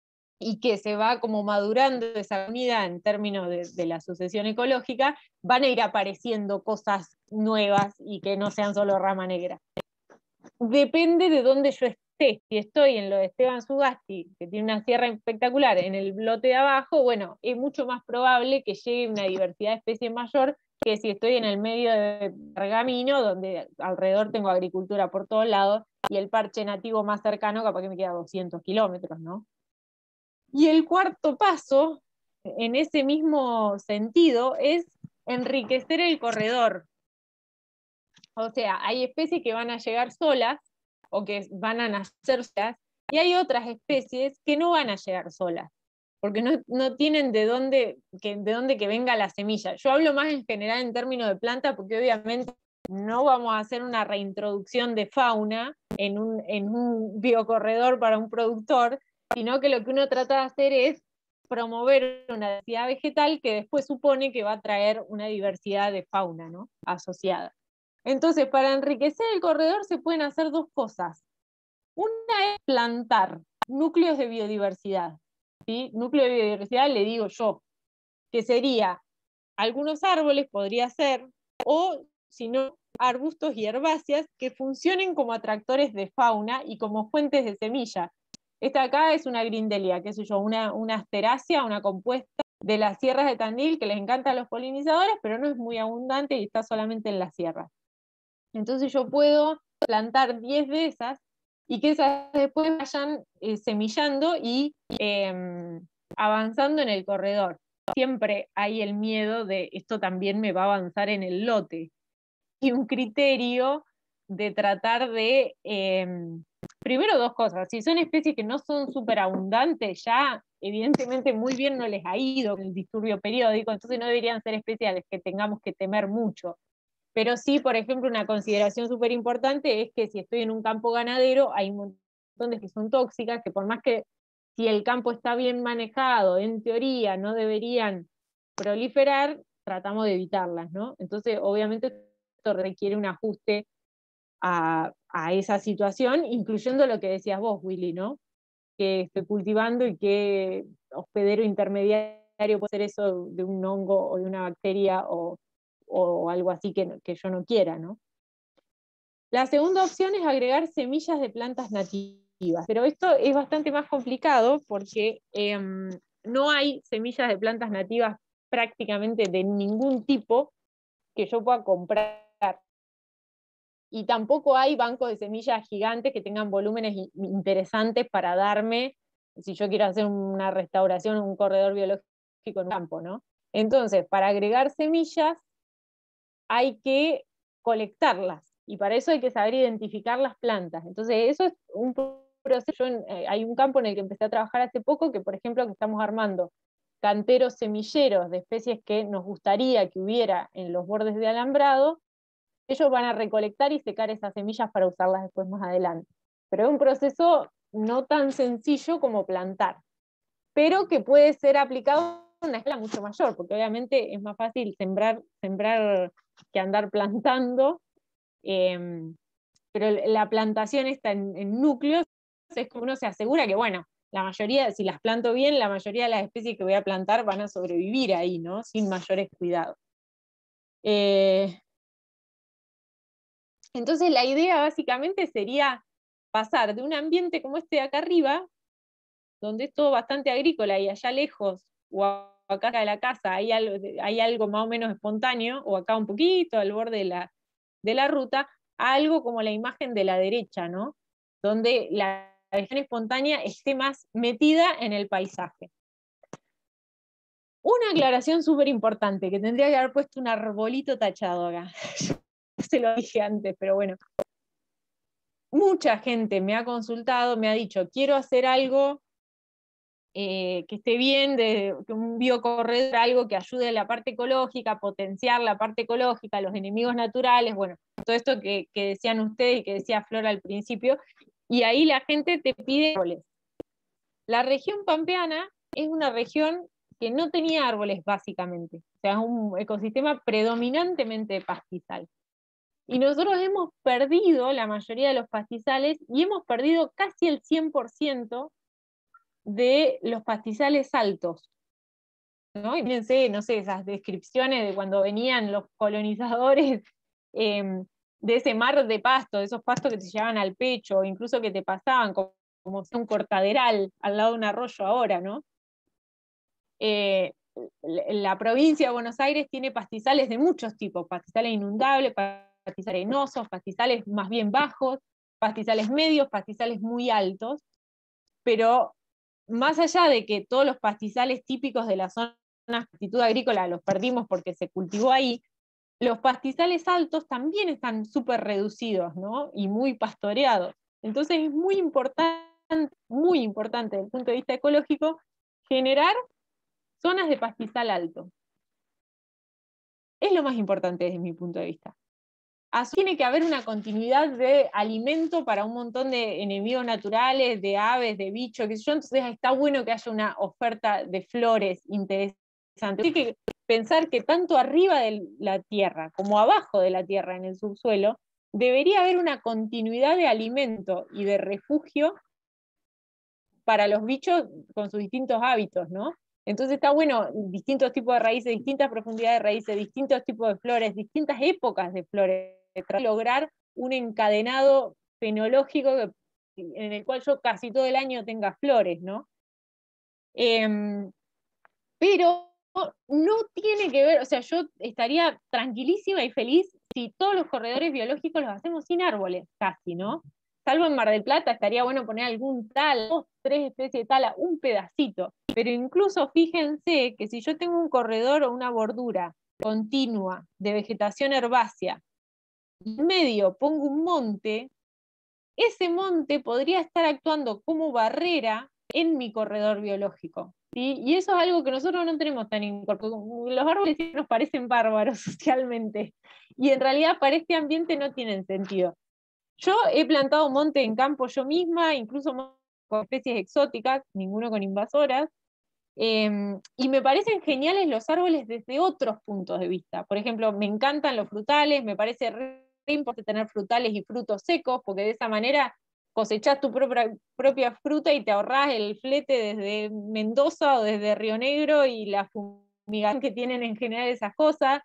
y que se va como madurando esa unidad en términos de, de la sucesión ecológica, van a ir apareciendo cosas nuevas y que no sean solo rama negra. Depende de dónde yo esté. Si estoy en lo de Esteban Sugasti, que tiene una sierra espectacular, en el lote de abajo, bueno, es mucho más probable que llegue una diversidad de especies mayor que si estoy en el medio de Pergamino, donde alrededor tengo agricultura por todos lados, y el parche nativo más cercano capaz que me queda doscientos kilómetros, ¿no? Y el cuarto paso, en ese mismo sentido, es enriquecer el corredor. O sea, hay especies que van a llegar solas o que van a nacer solas, y hay otras especies que no van a llegar solas, porque no, no tienen de dónde, que, de dónde que venga la semilla. Yo hablo más en general en términos de planta, porque obviamente no vamos a hacer una reintroducción de fauna en un, en un biocorredor para un productor, sino que lo que uno trata de hacer es promover una diversidad vegetal que después supone que va a traer una diversidad de fauna, ¿no?, asociada. Entonces, para enriquecer el corredor se pueden hacer dos cosas. Una es plantar núcleos de biodiversidad. ¿Sí? Núcleo de biodiversidad le digo yo, que sería algunos árboles, podría ser, o si no, arbustos y herbáceas que funcionen como atractores de fauna y como fuentes de semilla. Esta acá es una grindelia, qué sé yo, una, una asterácea, una compuesta de las sierras de Tandil que les encanta a los polinizadores, pero no es muy abundante y está solamente en las sierras. Entonces yo puedo plantar diez de esas y que esas después vayan eh, semillando y eh, avanzando en el corredor. Siempre hay el miedo de esto también me va a avanzar en el lote. Y un criterio de tratar de, eh, primero dos cosas, si son especies que no son súper abundantes, ya evidentemente muy bien no les ha ido el disturbio periódico, entonces no deberían ser especies a las que tengamos que temer mucho. Pero sí, por ejemplo, una consideración súper importante es que si estoy en un campo ganadero, hay un montón de especies que son tóxicas, que por más que si el campo está bien manejado, en teoría no deberían proliferar, tratamos de evitarlas, ¿no? Entonces, obviamente, esto requiere un ajuste a, a esa situación, incluyendo lo que decías vos, Willy, ¿no? Que estoy cultivando y qué hospedero intermediario puede ser eso de un hongo o de una bacteria o o algo así que, que yo no quiera, ¿no? La segunda opción es agregar semillas de plantas nativas, pero esto es bastante más complicado porque eh, no hay semillas de plantas nativas prácticamente de ningún tipo que yo pueda comprar. Y tampoco hay bancos de semillas gigantes que tengan volúmenes interesantes para darme, si yo quiero hacer una restauración en un corredor biológico en un campo, ¿no? Entonces, para agregar semillas hay que colectarlas, y para eso hay que saber identificar las plantas. Entonces, eso es un proceso. Eh, hay un campo en el que empecé a trabajar hace poco, que por ejemplo que estamos armando canteros semilleros de especies que nos gustaría que hubiera en los bordes de alambrado. Ellos van a recolectar y secar esas semillas para usarlas después más adelante. Pero es un proceso no tan sencillo como plantar, pero que puede ser aplicado a una escala mucho mayor, porque obviamente es más fácil sembrar, sembrar que andar plantando, eh, pero la plantación está en, en núcleos, es como uno se asegura que, bueno, la mayoría, si las planto bien, la mayoría de las especies que voy a plantar van a sobrevivir ahí, ¿no? Sin mayores cuidados. Eh, Entonces la idea básicamente sería pasar de un ambiente como este de acá arriba, donde es todo bastante agrícola, y allá lejos, o acá de la casa, hay algo, hay algo más o menos espontáneo, o acá un poquito al borde de la, de la ruta, a algo como la imagen de la derecha, ¿no? Donde la vegetación espontánea esté más metida en el paisaje. Una aclaración súper importante, que tendría que haber puesto un arbolito tachado acá. Se lo dije antes, pero bueno. Mucha gente me ha consultado, me ha dicho, quiero hacer algo eh, que esté bien, de, un biocorredor, algo que ayude a la parte ecológica, potenciar la parte ecológica, los enemigos naturales, bueno, todo esto que, que decían ustedes y que decía Flor al principio, y ahí la gente te pide árboles. La región pampeana es una región que no tenía árboles básicamente, o sea, es un ecosistema predominantemente pastizal. Y nosotros hemos perdido la mayoría de los pastizales y hemos perdido casi el cien por ciento de los pastizales altos, ¿no? Y fíjense, no sé, esas descripciones de cuando venían los colonizadores eh, de ese mar de pasto, de esos pastos que te llevaban al pecho, incluso que te pasaban como, como un cortaderal al lado de un arroyo ahora, ¿no? Eh, la provincia de Buenos Aires tiene pastizales de muchos tipos, pastizales inundables, pastizales arenosos, pastizales más bien bajos, pastizales medios, pastizales muy altos, pero más allá de que todos los pastizales típicos de la zona de actitud agrícola los perdimos porque se cultivó ahí, los pastizales altos también están súper reducidos, ¿no? Y muy pastoreados. Entonces es muy importante, muy importante desde el punto de vista ecológico, generar zonas de pastizal alto. Es lo más importante desde mi punto de vista. Así tiene que haber una continuidad de alimento para un montón de enemigos naturales, de aves, de bichos, qué sé yo, entonces está bueno que haya una oferta de flores interesante. Hay que pensar que tanto arriba de la tierra como abajo de la tierra, en el subsuelo, debería haber una continuidad de alimento y de refugio para los bichos con sus distintos hábitos, ¿no? Entonces está bueno distintos tipos de raíces, distintas profundidades de raíces, distintos tipos de flores, distintas épocas de flores, para lograr un encadenado fenológico que, en el cual yo casi todo el año tenga flores, ¿no? Eh, pero no tiene que ver, o sea, yo estaría tranquilísima y feliz si todos los corredores biológicos los hacemos sin árboles, casi, ¿no? Salvo en Mar del Plata, estaría bueno poner algún tala, dos, tres especies de tala, un pedacito. Pero incluso fíjense que si yo tengo un corredor o una bordura continua de vegetación herbácea, y en medio pongo un monte, ese monte podría estar actuando como barrera en mi corredor biológico. ¿Sí? Y eso es algo que nosotros no tenemos tan incorporado. Los árboles nos parecen bárbaros socialmente, y en realidad para este ambiente no tienen sentido. Yo he plantado monte en campo yo misma, incluso con especies exóticas, ninguno con invasoras, eh, y me parecen geniales los árboles desde otros puntos de vista. Por ejemplo, me encantan los frutales, me parece re importante tener frutales y frutos secos, porque de esa manera cosechás tu propia, propia fruta y te ahorrás el flete desde Mendoza o desde Río Negro y la fumigación que tienen en general esas cosas.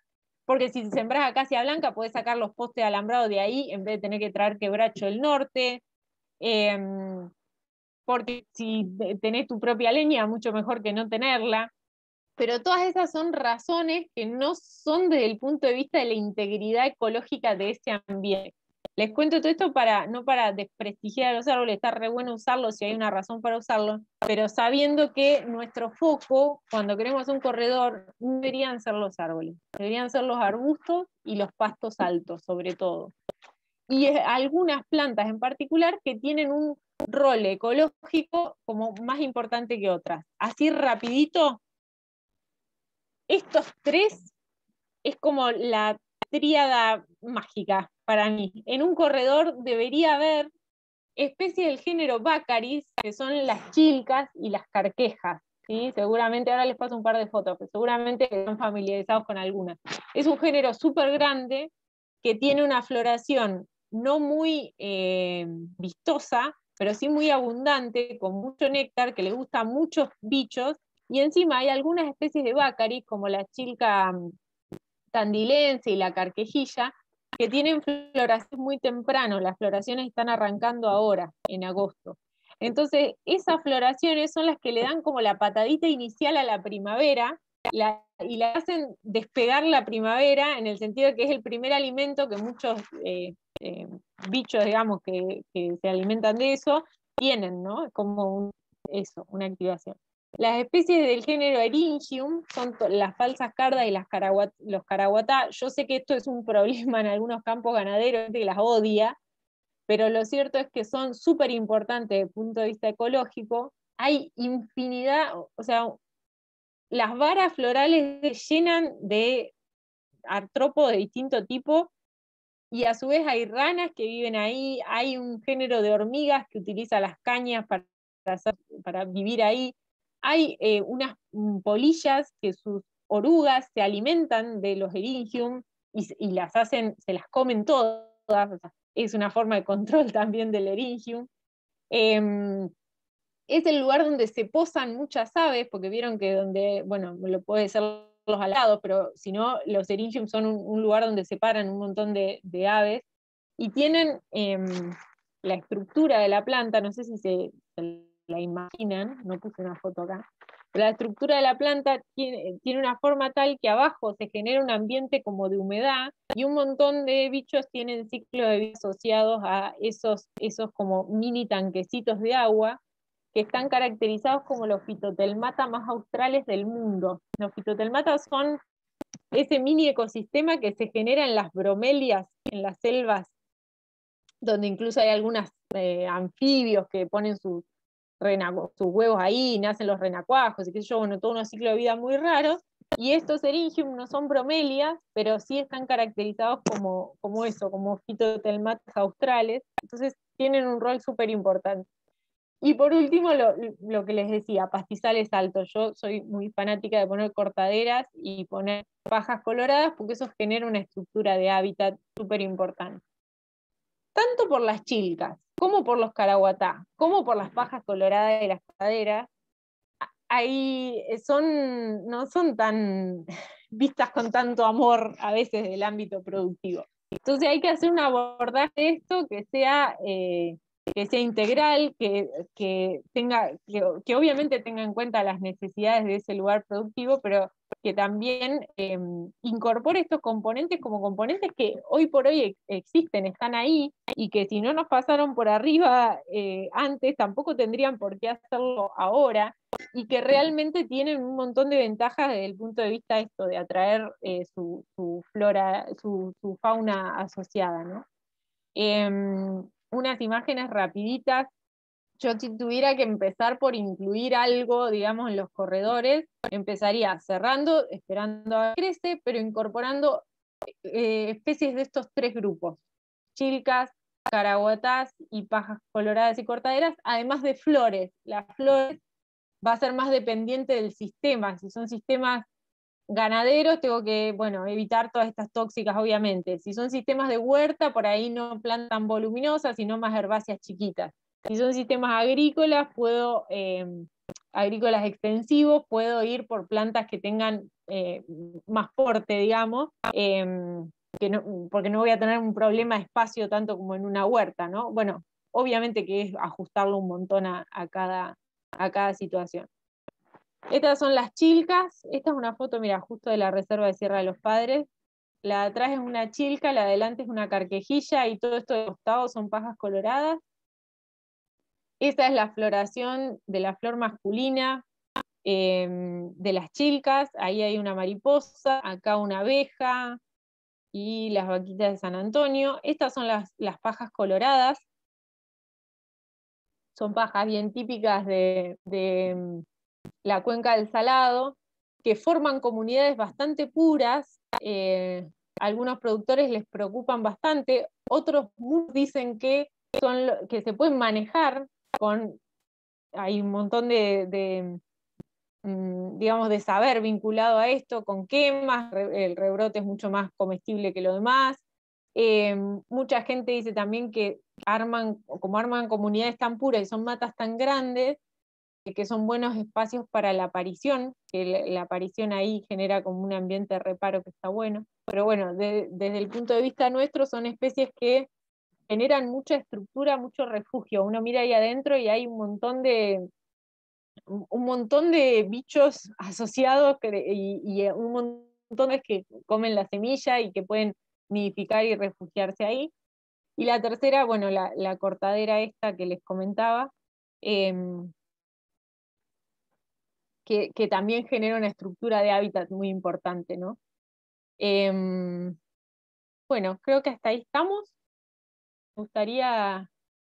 porque si sembrás acacia blanca podés sacar los postes alambrados de ahí en vez de tener que traer quebracho del norte, eh, porque si tenés tu propia leña, mucho mejor que no tenerla. Pero todas esas son razones que no son desde el punto de vista de la integridad ecológica de ese ambiente. Les cuento todo esto para, no para desprestigiar a los árboles, está re bueno usarlos si hay una razón para usarlo, pero sabiendo que nuestro foco, cuando queremos un corredor, no deberían ser los árboles, deberían ser los arbustos y los pastos altos, sobre todo. Y algunas plantas en particular que tienen un rol ecológico como más importante que otras. Así rapidito, estos tres es como la tríada mágica para mí. En un corredor debería haber especies del género Baccharis, que son las chilcas y las carquejas. ¿sí? Seguramente, ahora les paso un par de fotos, pero seguramente están familiarizados con algunas. Es un género súper grande que tiene una floración no muy eh, vistosa, pero sí muy abundante, con mucho néctar, que le gusta a muchos bichos, y encima hay algunas especies de Baccharis, como la chilca tandilense y la carquejilla, que tienen floración muy temprano, las floraciones están arrancando ahora, en agosto. Entonces, esas floraciones son las que le dan como la patadita inicial a la primavera, la, y la hacen despegar la primavera, en el sentido de que es el primer alimento que muchos eh, eh, bichos, digamos, que, que se alimentan de eso, tienen, ¿no? Como un, eso, una activación. Las especies del género Eryngium son las falsas cardas y las caraguat los caraguatá. Yo sé que esto es un problema en algunos campos ganaderos, que las odia, pero lo cierto es que son súper importantes desde el punto de vista ecológico. Hay infinidad, o sea, las varas florales se llenan de artrópodos de distinto tipo, y a su vez hay ranas que viven ahí, hay un género de hormigas que utiliza las cañas para, hacer, para vivir ahí. Hay eh, unas polillas que sus orugas se alimentan de los Eryngium y, y las hacen, se las comen todas, o sea, es una forma de control también del Eryngium. Eh, es el lugar donde se posan muchas aves, porque vieron que donde, bueno, lo puede ser los alados, pero si no, los Eryngium son un, un lugar donde se paran un montón de, de aves, y tienen eh, la estructura de la planta, no sé si se, se la imaginan, no puse una foto acá, pero la estructura de la planta tiene, tiene una forma tal que abajo se genera un ambiente como de humedad, y un montón de bichos tienen ciclos de vida asociados a esos, esos como mini tanquecitos de agua, que están caracterizados como los fitotelmata más australes del mundo. Los fitotelmatas son ese mini ecosistema que se genera en las bromelias, en las selvas, donde incluso hay algunos eh, anfibios que ponen sus, sus huevos ahí, nacen los renacuajos, y qué sé yo, bueno, todo un ciclo de vida muy raros. Y estos Eryngium no son bromelias, pero sí están caracterizados como, como eso, como fitotelmatas australes. Entonces tienen un rol súper importante. Y por último, lo, lo que les decía, pastizales altos. Yo soy muy fanática de poner cortaderas y poner pajas coloradas, porque eso genera una estructura de hábitat súper importante. Tanto por las chilcas, como por los caraguatá, como por las pajas coloradas de las cortaderas, ahí son, no son tan vistas con tanto amor a veces del ámbito productivo. Entonces hay que hacer un abordaje de esto que sea... Eh, que sea integral, que, que, tenga, que, que obviamente tenga en cuenta las necesidades de ese lugar productivo, pero que también eh, incorpore estos componentes como componentes que hoy por hoy existen, están ahí, y que si no nos pasaron por arriba eh, antes, tampoco tendrían por qué hacerlo ahora, y que realmente tienen un montón de ventajas desde el punto de vista esto, de atraer eh, su, su flora, su, su fauna asociada, ¿no? Eh, unas imágenes rapiditas. Yo, si tuviera que empezar por incluir algo, digamos, en los corredores, empezaría cerrando, esperando a que crece, pero incorporando eh, especies de estos tres grupos: chilcas, caraguatás y pajas coloradas y cortaderas, además de flores. Las flores va a ser más dependiente del sistema. Si son sistemas ganaderos, tengo que, bueno, evitar todas estas tóxicas, obviamente. Si son sistemas de huerta, por ahí no plantan voluminosas, sino más herbáceas chiquitas. Si son sistemas agrícolas, puedo eh, agrícolas extensivos, puedo ir por plantas que tengan eh, más porte, digamos, eh, que no, porque no voy a tener un problema de espacio tanto como en una huerta, ¿no? Bueno, obviamente que es ajustarlo un montón a, a, cada, a cada situación. Estas son las chilcas. Esta es una foto, mira, justo de la reserva de Sierra de los Padres. La de atrás es una chilca, la de adelante es una carquejilla, y todo esto de costado son pajas coloradas. Esta es la floración de la flor masculina eh, de las chilcas. Ahí hay una mariposa, acá una abeja y las vaquitas de San Antonio. Estas son las, las pajas coloradas. Son pajas bien típicas de, de la cuenca del Salado, que forman comunidades bastante puras. Eh, algunos productores les preocupan bastante, otros dicen que, son, que se pueden manejar con, hay un montón de, de digamos, de saber vinculado a esto, con quemas, el rebrote es mucho más comestible que lo demás. Eh, mucha gente dice también que arman, como arman comunidades tan puras y son matas tan grandes, que son buenos espacios para la aparición, que la, la aparición ahí genera como un ambiente de reparo que está bueno. Pero bueno, de, desde el punto de vista nuestro, son especies que generan mucha estructura, mucho refugio. Uno mira ahí adentro y hay un montón de, un montón de bichos asociados y, y un montón de que comen la semilla y que pueden nidificar y refugiarse ahí. Y la tercera, bueno, la, la cortadera esta que les comentaba, eh, que, que también genera una estructura de hábitat muy importante, ¿no? Eh, bueno, creo que hasta ahí estamos. Me gustaría,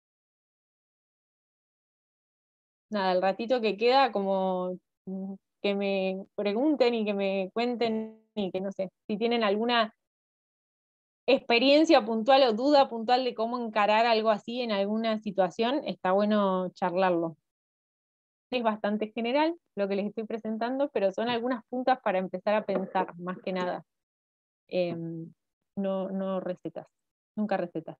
nada, el ratito que queda, como que me pregunten y que me cuenten y que no sé, si tienen alguna experiencia puntual o duda puntual de cómo encarar algo así en alguna situación, está bueno charlarlo. Es bastante general lo que les estoy presentando, pero son algunas puntas para empezar a pensar, más que nada. Eh, no, no recetas, nunca recetas.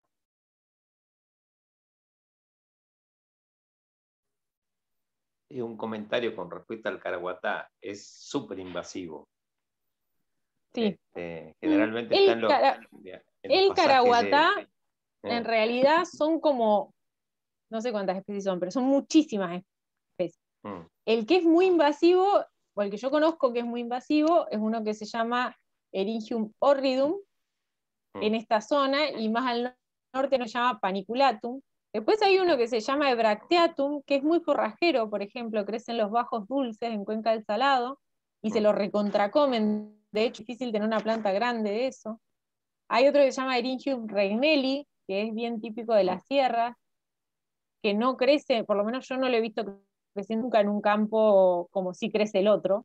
Y un comentario con respecto al caraguatá, es súper invasivo. Sí. Este, generalmente el están los, cara, en los el caraguatá, de, en eh. realidad, son como, no sé cuántas especies son, pero son muchísimas especies. Mm. El que es muy invasivo, o el que yo conozco que es muy invasivo, es uno que se llama Eryngium horridum, mm. en esta zona, y más al norte nos llama Paniculatum. Después hay uno que se llama Ebracteatum, que es muy forrajero, por ejemplo, crece en los bajos dulces, en Cuenca del Salado, y mm. se lo recontracomen. De hecho, es difícil tener una planta grande de eso. Hay otro que se llama Eryngium regnelli, que es bien típico de las sierras, que no crece, por lo menos yo no lo he visto crecer nunca en un campo como si crece el otro.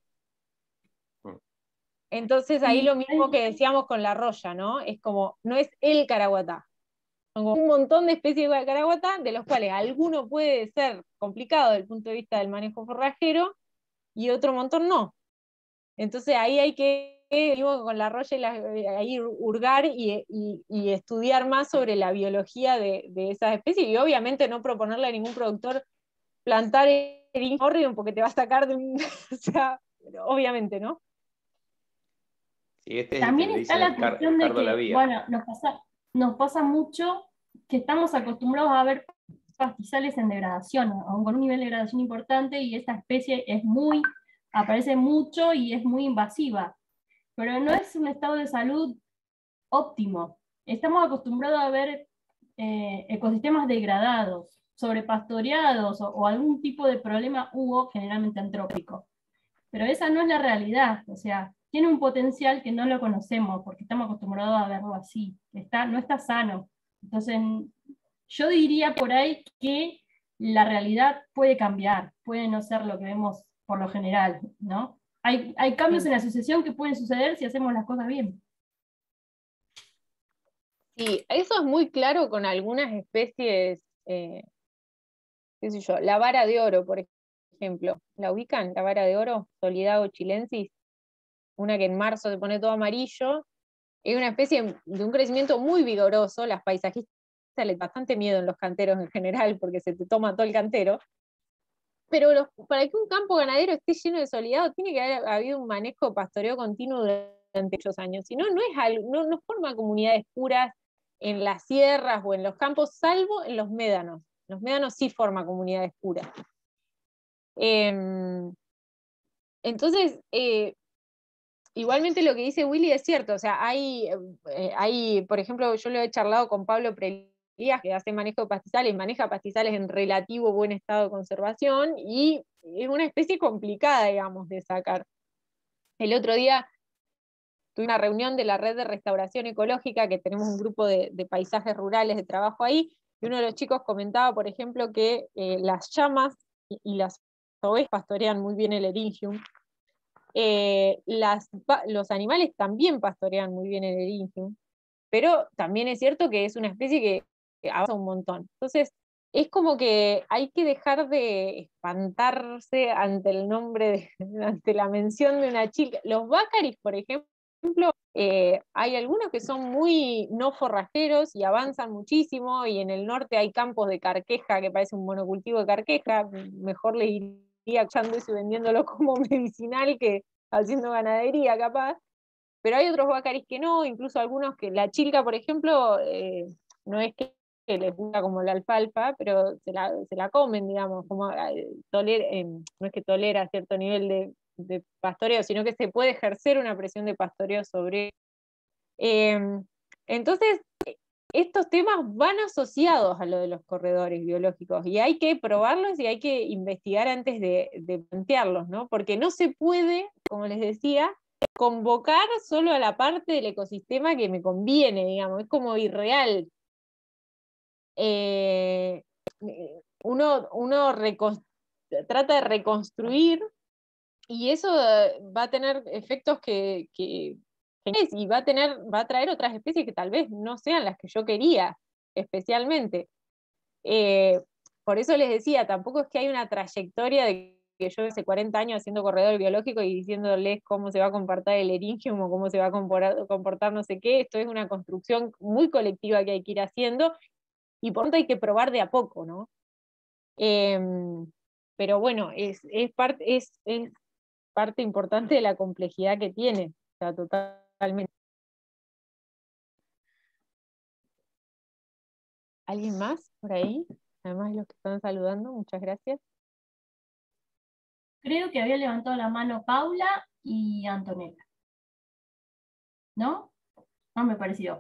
Entonces ahí lo mismo que decíamos con la roya, ¿no? Es como, no es el caraguatá. Son como un montón de especies de caraguatá, de los cuales alguno puede ser complicado desde el punto de vista del manejo forrajero, y otro montón no. Entonces ahí hay que, digo, con la roya, y la, ahí hurgar y, y, y estudiar más sobre la biología de, de esas especies, y obviamente no proponerle a ningún productor plantar Eryngium horridum porque te va a sacar de un... o sea, obviamente, ¿no? Sí, este También es está la cuestión de que, bueno, nos pasa, nos pasa mucho que estamos acostumbrados a ver pastizales en degradación, aún con un nivel de degradación importante, y esta especie es muy, aparece mucho y es muy invasiva, pero no es un estado de salud óptimo. Estamos acostumbrados a ver eh, ecosistemas degradados, sobrepastoreados, o, o algún tipo de problema hubo, generalmente antrópico. Pero esa no es la realidad, o sea, tiene un potencial que no lo conocemos porque estamos acostumbrados a verlo así, está, no está sano. Entonces, yo diría por ahí que la realidad puede cambiar, puede no ser lo que vemos por lo general, ¿no? Hay, hay cambios en la sucesión que pueden suceder si hacemos las cosas bien. Sí, eso es muy claro con algunas especies, eh, qué sé yo, la vara de oro, por ejemplo. ¿La ubican? La vara de oro, Solidago chilensis, una que en marzo se pone todo amarillo. Es una especie de un crecimiento muy vigoroso. Las paisajistas les da bastante miedo en los canteros en general porque se te toma todo el cantero. pero los, para que un campo ganadero esté lleno de soleado, tiene que haber habido un manejo pastoreo continuo durante muchos años, si no, no, es algo, no, no forma comunidades puras en las sierras o en los campos, salvo en los médanos. Los médanos sí forman comunidades puras. Eh, entonces, eh, igualmente lo que dice Willy es cierto, o sea, hay, eh, hay, por ejemplo, yo lo he charlado con Pablo Prelías, que hace manejo de pastizales, maneja pastizales en relativo buen estado de conservación, y es una especie complicada, digamos, de sacar. El otro día tuve una reunión de la red de restauración ecológica, que tenemos un grupo de, de paisajes rurales de trabajo ahí, y uno de los chicos comentaba, por ejemplo, que eh, las llamas y, y las ovejas pastorean muy bien el Eryngium. Eh, las, los animales también pastorean muy bien el Eryngium, pero también es cierto que es una especie que, que avanza un montón. Entonces, es como que hay que dejar de espantarse ante el nombre, de, ante la mención de una chica. Los bácaris, por ejemplo, eh, hay algunos que son muy no forrajeros y avanzan muchísimo, y en el norte hay campos de carqueja, que parece un monocultivo de carqueja, mejor le iría echando eso y vendiéndolo como medicinal que haciendo ganadería capaz, pero hay otros bácaris que no, incluso algunos que, la chilca por ejemplo, eh, no es que, que les gusta como la alfalfa, pero se la, se la comen, digamos, como eh, tolera, eh, no es que tolera cierto nivel de, de pastoreo, sino que se puede ejercer una presión de pastoreo sobre. Eh, entonces, estos temas van asociados a lo de los corredores biológicos, y hay que probarlos y hay que investigar antes de, de plantearlos, ¿no? Porque no se puede, como les decía, convocar solo a la parte del ecosistema que me conviene, digamos, es como irreal. Eh, uno uno trata de reconstruir, y eso va a tener efectos que, que, que y va a tener, va a traer otras especies que tal vez no sean las que yo quería, especialmente. Eh, por eso les decía, tampoco es que hay una trayectoria de que yo hace cuarenta años haciendo corredor biológico y diciéndoles cómo se va a comportar el Eryngium o cómo se va a comportar, comportar no sé qué. Esto es una construcción muy colectiva que hay que ir haciendo, y por tanto hay que probar de a poco, ¿no? Eh, pero bueno, es, es, parte, es, es parte importante de la complejidad que tiene, o sea, totalmente. ¿Alguien más por ahí? Además de los que están saludando, muchas gracias. Creo que había levantado la mano Paula y Antonella. ¿No? No me pareció.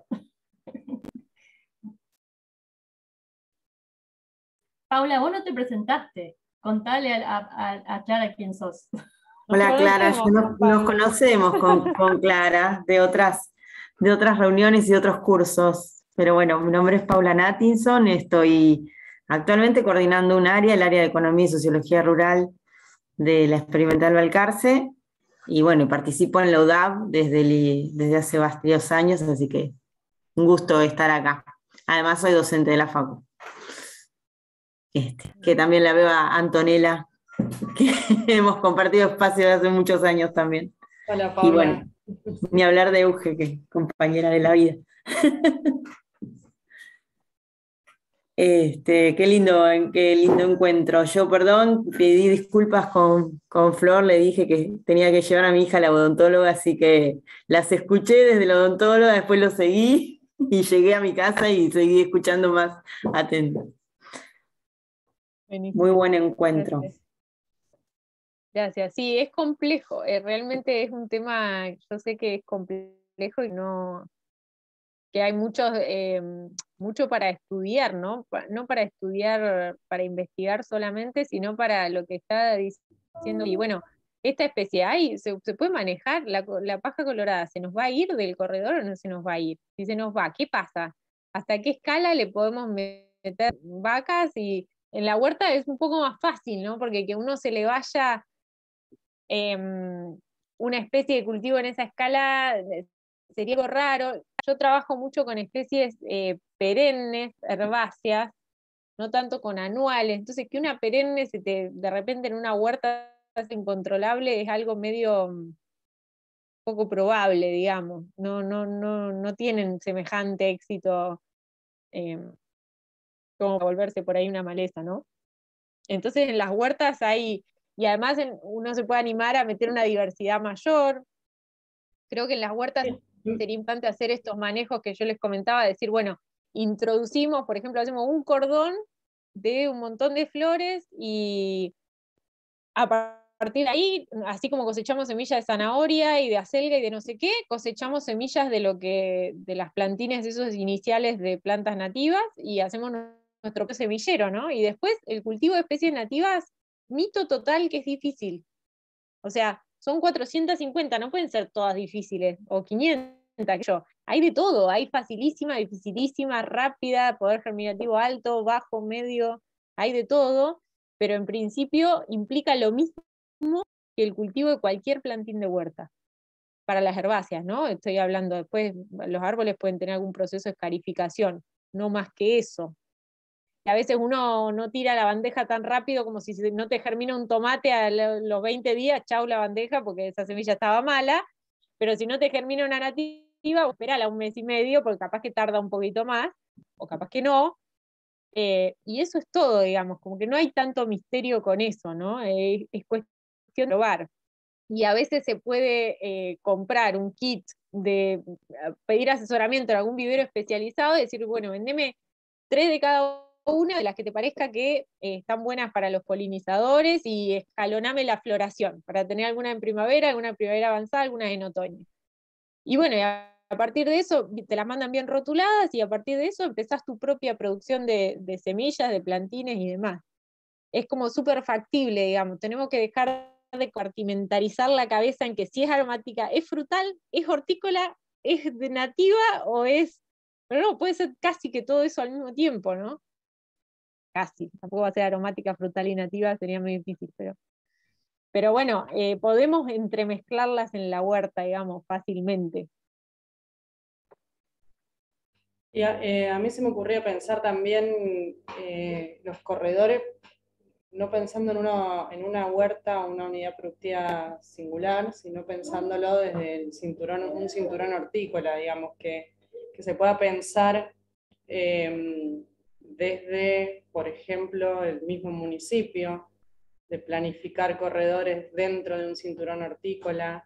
Paula, vos no te presentaste. Contale a, a, a Clara quién sos. Hola Clara, yo no, nos conocemos con, con Clara de otras, de otras reuniones y otros cursos, pero bueno, mi nombre es Paula Nattinson, estoy actualmente coordinando un área, el área de Economía y Sociología Rural de la Experimental Balcarce, y bueno, participo en la U D A B desde, el, desde hace varios años, así que un gusto estar acá. Además soy docente de la Facu, este, que también la veo a Antonella, que hemos compartido espacio hace muchos años también. Hola, Paula. Y bueno, ni hablar de Euge, que es compañera de la vida. Este, qué lindo, qué lindo encuentro. Yo, perdón, pedí disculpas con, con Flor, le dije que tenía que llevar a mi hija a la odontóloga, así que las escuché desde la odontóloga, después lo seguí y llegué a mi casa y seguí escuchando más atento. Muy buen encuentro. Gracias. Gracias. Sí, es complejo, eh, realmente es un tema, yo sé que es complejo y no, que hay muchos, eh, mucho para estudiar, ¿no? No para estudiar, para investigar solamente, sino para lo que está diciendo. Y bueno, esta especie hay, se, se puede manejar, la, la paja colorada, ¿se nos va a ir del corredor o no se nos va a ir? Si se nos va, ¿qué pasa? ¿Hasta qué escala le podemos meter vacas? Y en la huerta es un poco más fácil, ¿no? Porque que uno se le vaya eh, una especie de cultivo en esa escala sería algo raro. Yo trabajo mucho con especies eh, perennes, herbáceas, no tanto con anuales. Entonces, que una perenne se te, de repente en una huerta incontrolable es algo medio um, poco probable, digamos. No, no, no, no tienen semejante éxito eh, como volverse por ahí una maleza, ¿no? Entonces en las huertas hay, y además en, uno se puede animar a meter una diversidad mayor. Creo que en las huertas sería importante hacer estos manejos que yo les comentaba, decir, bueno, introducimos, por ejemplo, hacemos un cordón de un montón de flores y a partir de ahí, así como cosechamos semillas de zanahoria y de acelga y de no sé qué, cosechamos semillas de lo que, de las plantines esos iniciales de plantas nativas y hacemos nuestro propio semillero, ¿no? Y después el cultivo de especies nativas, mito total que es difícil. O sea, son cuatrocientas cincuenta, no pueden ser todas difíciles, o quinientas, que yo. Hay de todo, hay facilísima, dificilísima, rápida, poder germinativo alto, bajo, medio, hay de todo, pero en principio implica lo mismo que el cultivo de cualquier plantín de huerta. Para las herbáceas, ¿no? Estoy hablando después, los árboles pueden tener algún proceso de escarificación, no más que eso. A veces uno no tira la bandeja tan rápido como si no te germina un tomate a los veinte días, chau la bandeja porque esa semilla estaba mala, pero si no te germina una nativa, esperala un mes y medio porque capaz que tarda un poquito más, o capaz que no, eh, y eso es todo, digamos, como que no hay tanto misterio con eso, ¿no? Eh, es cuestión de probar. Y a veces se puede eh, comprar un kit de pedir asesoramiento en algún vivero especializado y decir, bueno, vendeme tres de cada una de las que te parezca que eh, están buenas para los polinizadores y escaloname la floración, para tener alguna en primavera, alguna en primavera avanzada, alguna en otoño. Y bueno, y a, a partir de eso te las mandan bien rotuladas y a partir de eso empezás tu propia producción de, de semillas, de plantines y demás. Es como súper factible, digamos, tenemos que dejar de compartimentarizar la cabeza en que si es aromática, es frutal, es hortícola, es de nativa o es... Pero no, puede ser casi que todo eso al mismo tiempo, ¿no? Casi, tampoco va a ser aromática, frutal y nativa, sería muy difícil, pero, pero bueno, eh, podemos entremezclarlas en la huerta, digamos, fácilmente. Y a, eh, a mí se me ocurría pensar también eh, los corredores, no pensando en una, en una huerta o una unidad productiva singular, sino pensándolo desde el cinturón, un cinturón hortícola, digamos, que, que se pueda pensar eh, desde, por ejemplo, el mismo municipio, de planificar corredores dentro de un cinturón hortícola,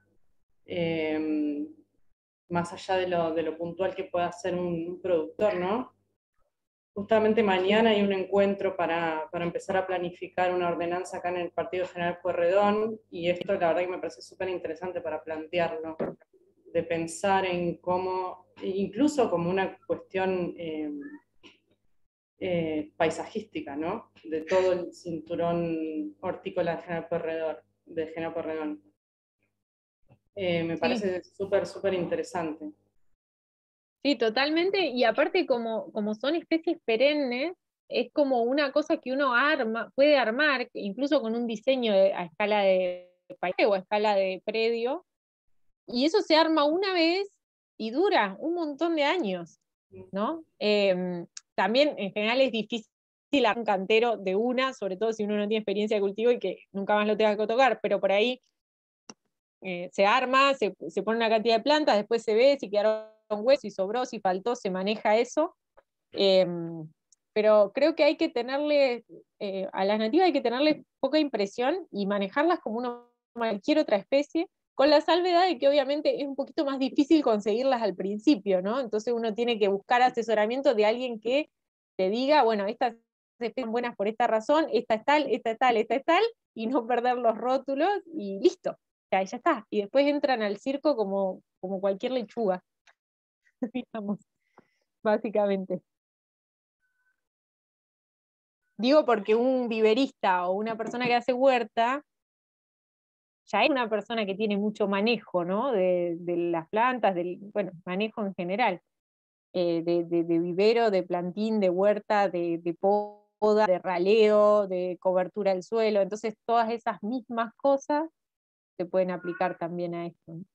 eh, más allá de lo, de lo puntual que pueda ser un, un productor, ¿no? Justamente mañana hay un encuentro para, para empezar a planificar una ordenanza acá en el Partido General Pueyrredón, y esto la verdad que me parece súper interesante para plantearlo, de pensar en cómo, incluso como una cuestión eh, eh, paisajística, ¿no? De todo el cinturón hortícola de General Pueyrredón. De General Pueyrredón. Eh, me parece súper, sí. súper interesante. Sí, totalmente, y aparte como, como son especies perennes, es como una cosa que uno arma, puede armar, incluso con un diseño de, a escala de país o a escala de predio, y eso se arma una vez y dura un montón de años, ¿no? Eh, también en general es difícil armar un cantero de una, sobre todo si uno no tiene experiencia de cultivo y que nunca más lo tenga que tocar, pero por ahí eh, se arma, se, se pone una cantidad de plantas, después se ve si quedaron huesos, si sobró, si faltó, se maneja eso. Eh, pero creo que hay que tenerle, eh, a las nativas hay que tenerle poca impresión y manejarlas como una, cualquier otra especie, con la salvedad de que obviamente es un poquito más difícil conseguirlas al principio, ¿no? Entonces uno tiene que buscar asesoramiento de alguien que te diga, bueno, estas especies son buenas por esta razón, esta es tal, esta es tal, esta es tal, y no perder los rótulos y listo, ya, ya está. Y después entran al circo como, como cualquier lechuga, digamos, básicamente. Digo porque un viverista o una persona que hace huerta ya es una persona que tiene mucho manejo, ¿no? De, de las plantas, del, bueno, manejo en general, eh, de, de, de vivero, de plantín, de huerta, de, de poda, de raleo, de cobertura del suelo. Entonces todas esas mismas cosas se pueden aplicar también a esto, ¿no?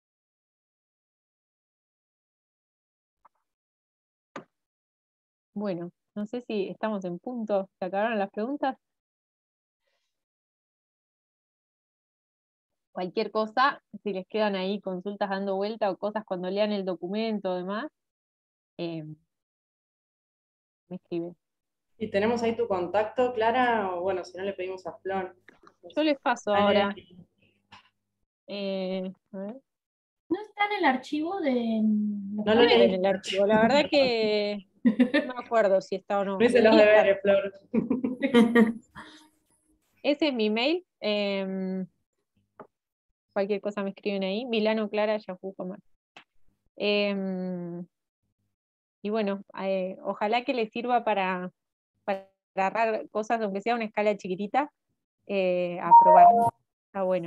Bueno, no sé si estamos en punto. ¿Se acabaron las preguntas? Cualquier cosa, si les quedan ahí consultas dando vuelta o cosas cuando lean el documento o demás, eh, me escriben. ¿Y tenemos ahí tu contacto, Clara? O bueno, si no le pedimos a Flor. Yo les paso Dale. ahora. Eh, a ver. No está en el archivo de... No No lo veo leí. en el archivo, la verdad que no me acuerdo si está o no. No hice los Debería deberes, Flor. estar. Ese es mi mail. eh, cualquier cosa me escriben ahí. Milano Clara yahoo punto com. Eh, y bueno, eh, ojalá que les sirva para, para agarrar cosas, aunque sea a una escala chiquitita, eh, a probar. Está bueno.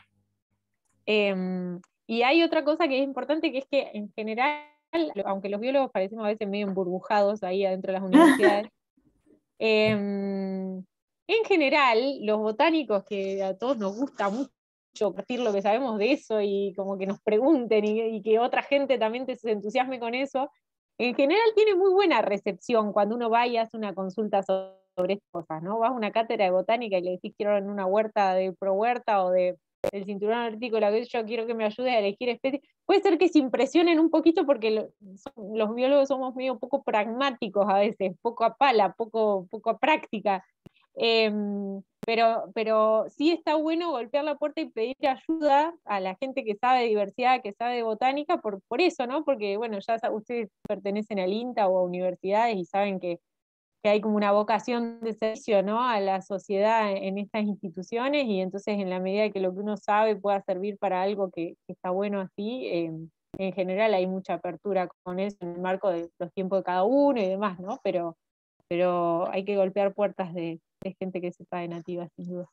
Eh, y hay otra cosa que es importante, que es que en general, aunque los biólogos parecemos a veces medio emburbujados ahí adentro de las universidades, eh, en general, los botánicos, que a todos nos gusta mucho compartir lo que sabemos de eso y como que nos pregunten y, y que otra gente también te, se entusiasme con eso, en general tiene muy buena recepción cuando uno va y hace una consulta sobre estas cosas, ¿no? Vas a una cátedra de botánica y le decís quiero en una huerta de pro huerta o de el cinturón hortícola, que yo quiero que me ayude a elegir especies. Puede ser que se impresionen un poquito porque lo, son, los biólogos somos medio poco pragmáticos a veces, poco a pala, poco, poco a práctica. Eh, pero, pero sí está bueno golpear la puerta y pedir ayuda a la gente que sabe de diversidad, que sabe de botánica, por, por eso, ¿no? Porque, bueno, ya ustedes pertenecen al INTA o a universidades y saben que, que hay como una vocación de servicio, ¿no? A la sociedad en estas instituciones, y entonces en la medida que lo que uno sabe pueda servir para algo que, que está bueno así, eh, en general hay mucha apertura con eso en el marco de los tiempos de cada uno y demás, ¿no? Pero, pero hay que golpear puertas de, de gente que sepa de nativa, sin duda.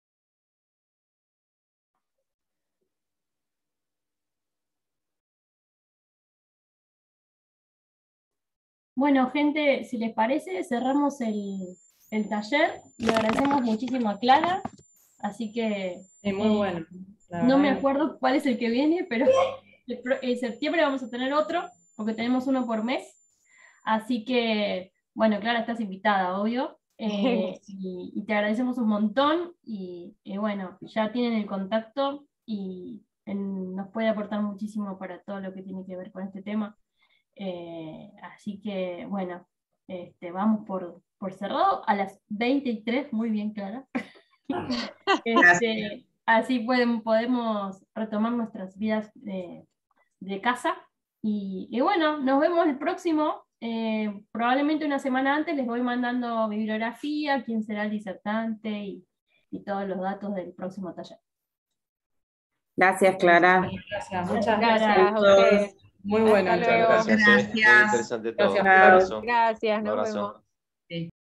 Bueno, gente, si les parece, cerramos el, el taller. Le agradecemos muchísimo a Clara, así que... Sí, muy eh, bueno. La no me verdad. acuerdo cuál es el que viene, pero el pro- en septiembre vamos a tener otro, porque tenemos uno por mes. Así que, bueno, Clara, estás invitada, obvio. eh, y, y te agradecemos un montón. Y, y bueno, ya tienen el contacto y en- nos puede aportar muchísimo para todo lo que tiene que ver con este tema. Eh, así que, bueno, este, vamos por, por cerrado a las veintitrés, muy bien, Clara. Este, así pueden, podemos retomar nuestras vidas de, de casa. Y, y bueno, nos vemos el próximo. eh, probablemente una semana antes les voy mandando bibliografía, quién será el disertante y, y todos los datos del próximo taller. Gracias, Clara. Gracias, muchas Clara. gracias. Gracias a ustedes. Muy Hasta bueno. luego. Muchas gracias, eh. Muy Gracias. interesante todo. Gracias, Un Flor. abrazo. Gracias, Un nos abrazo. vemos. Sí.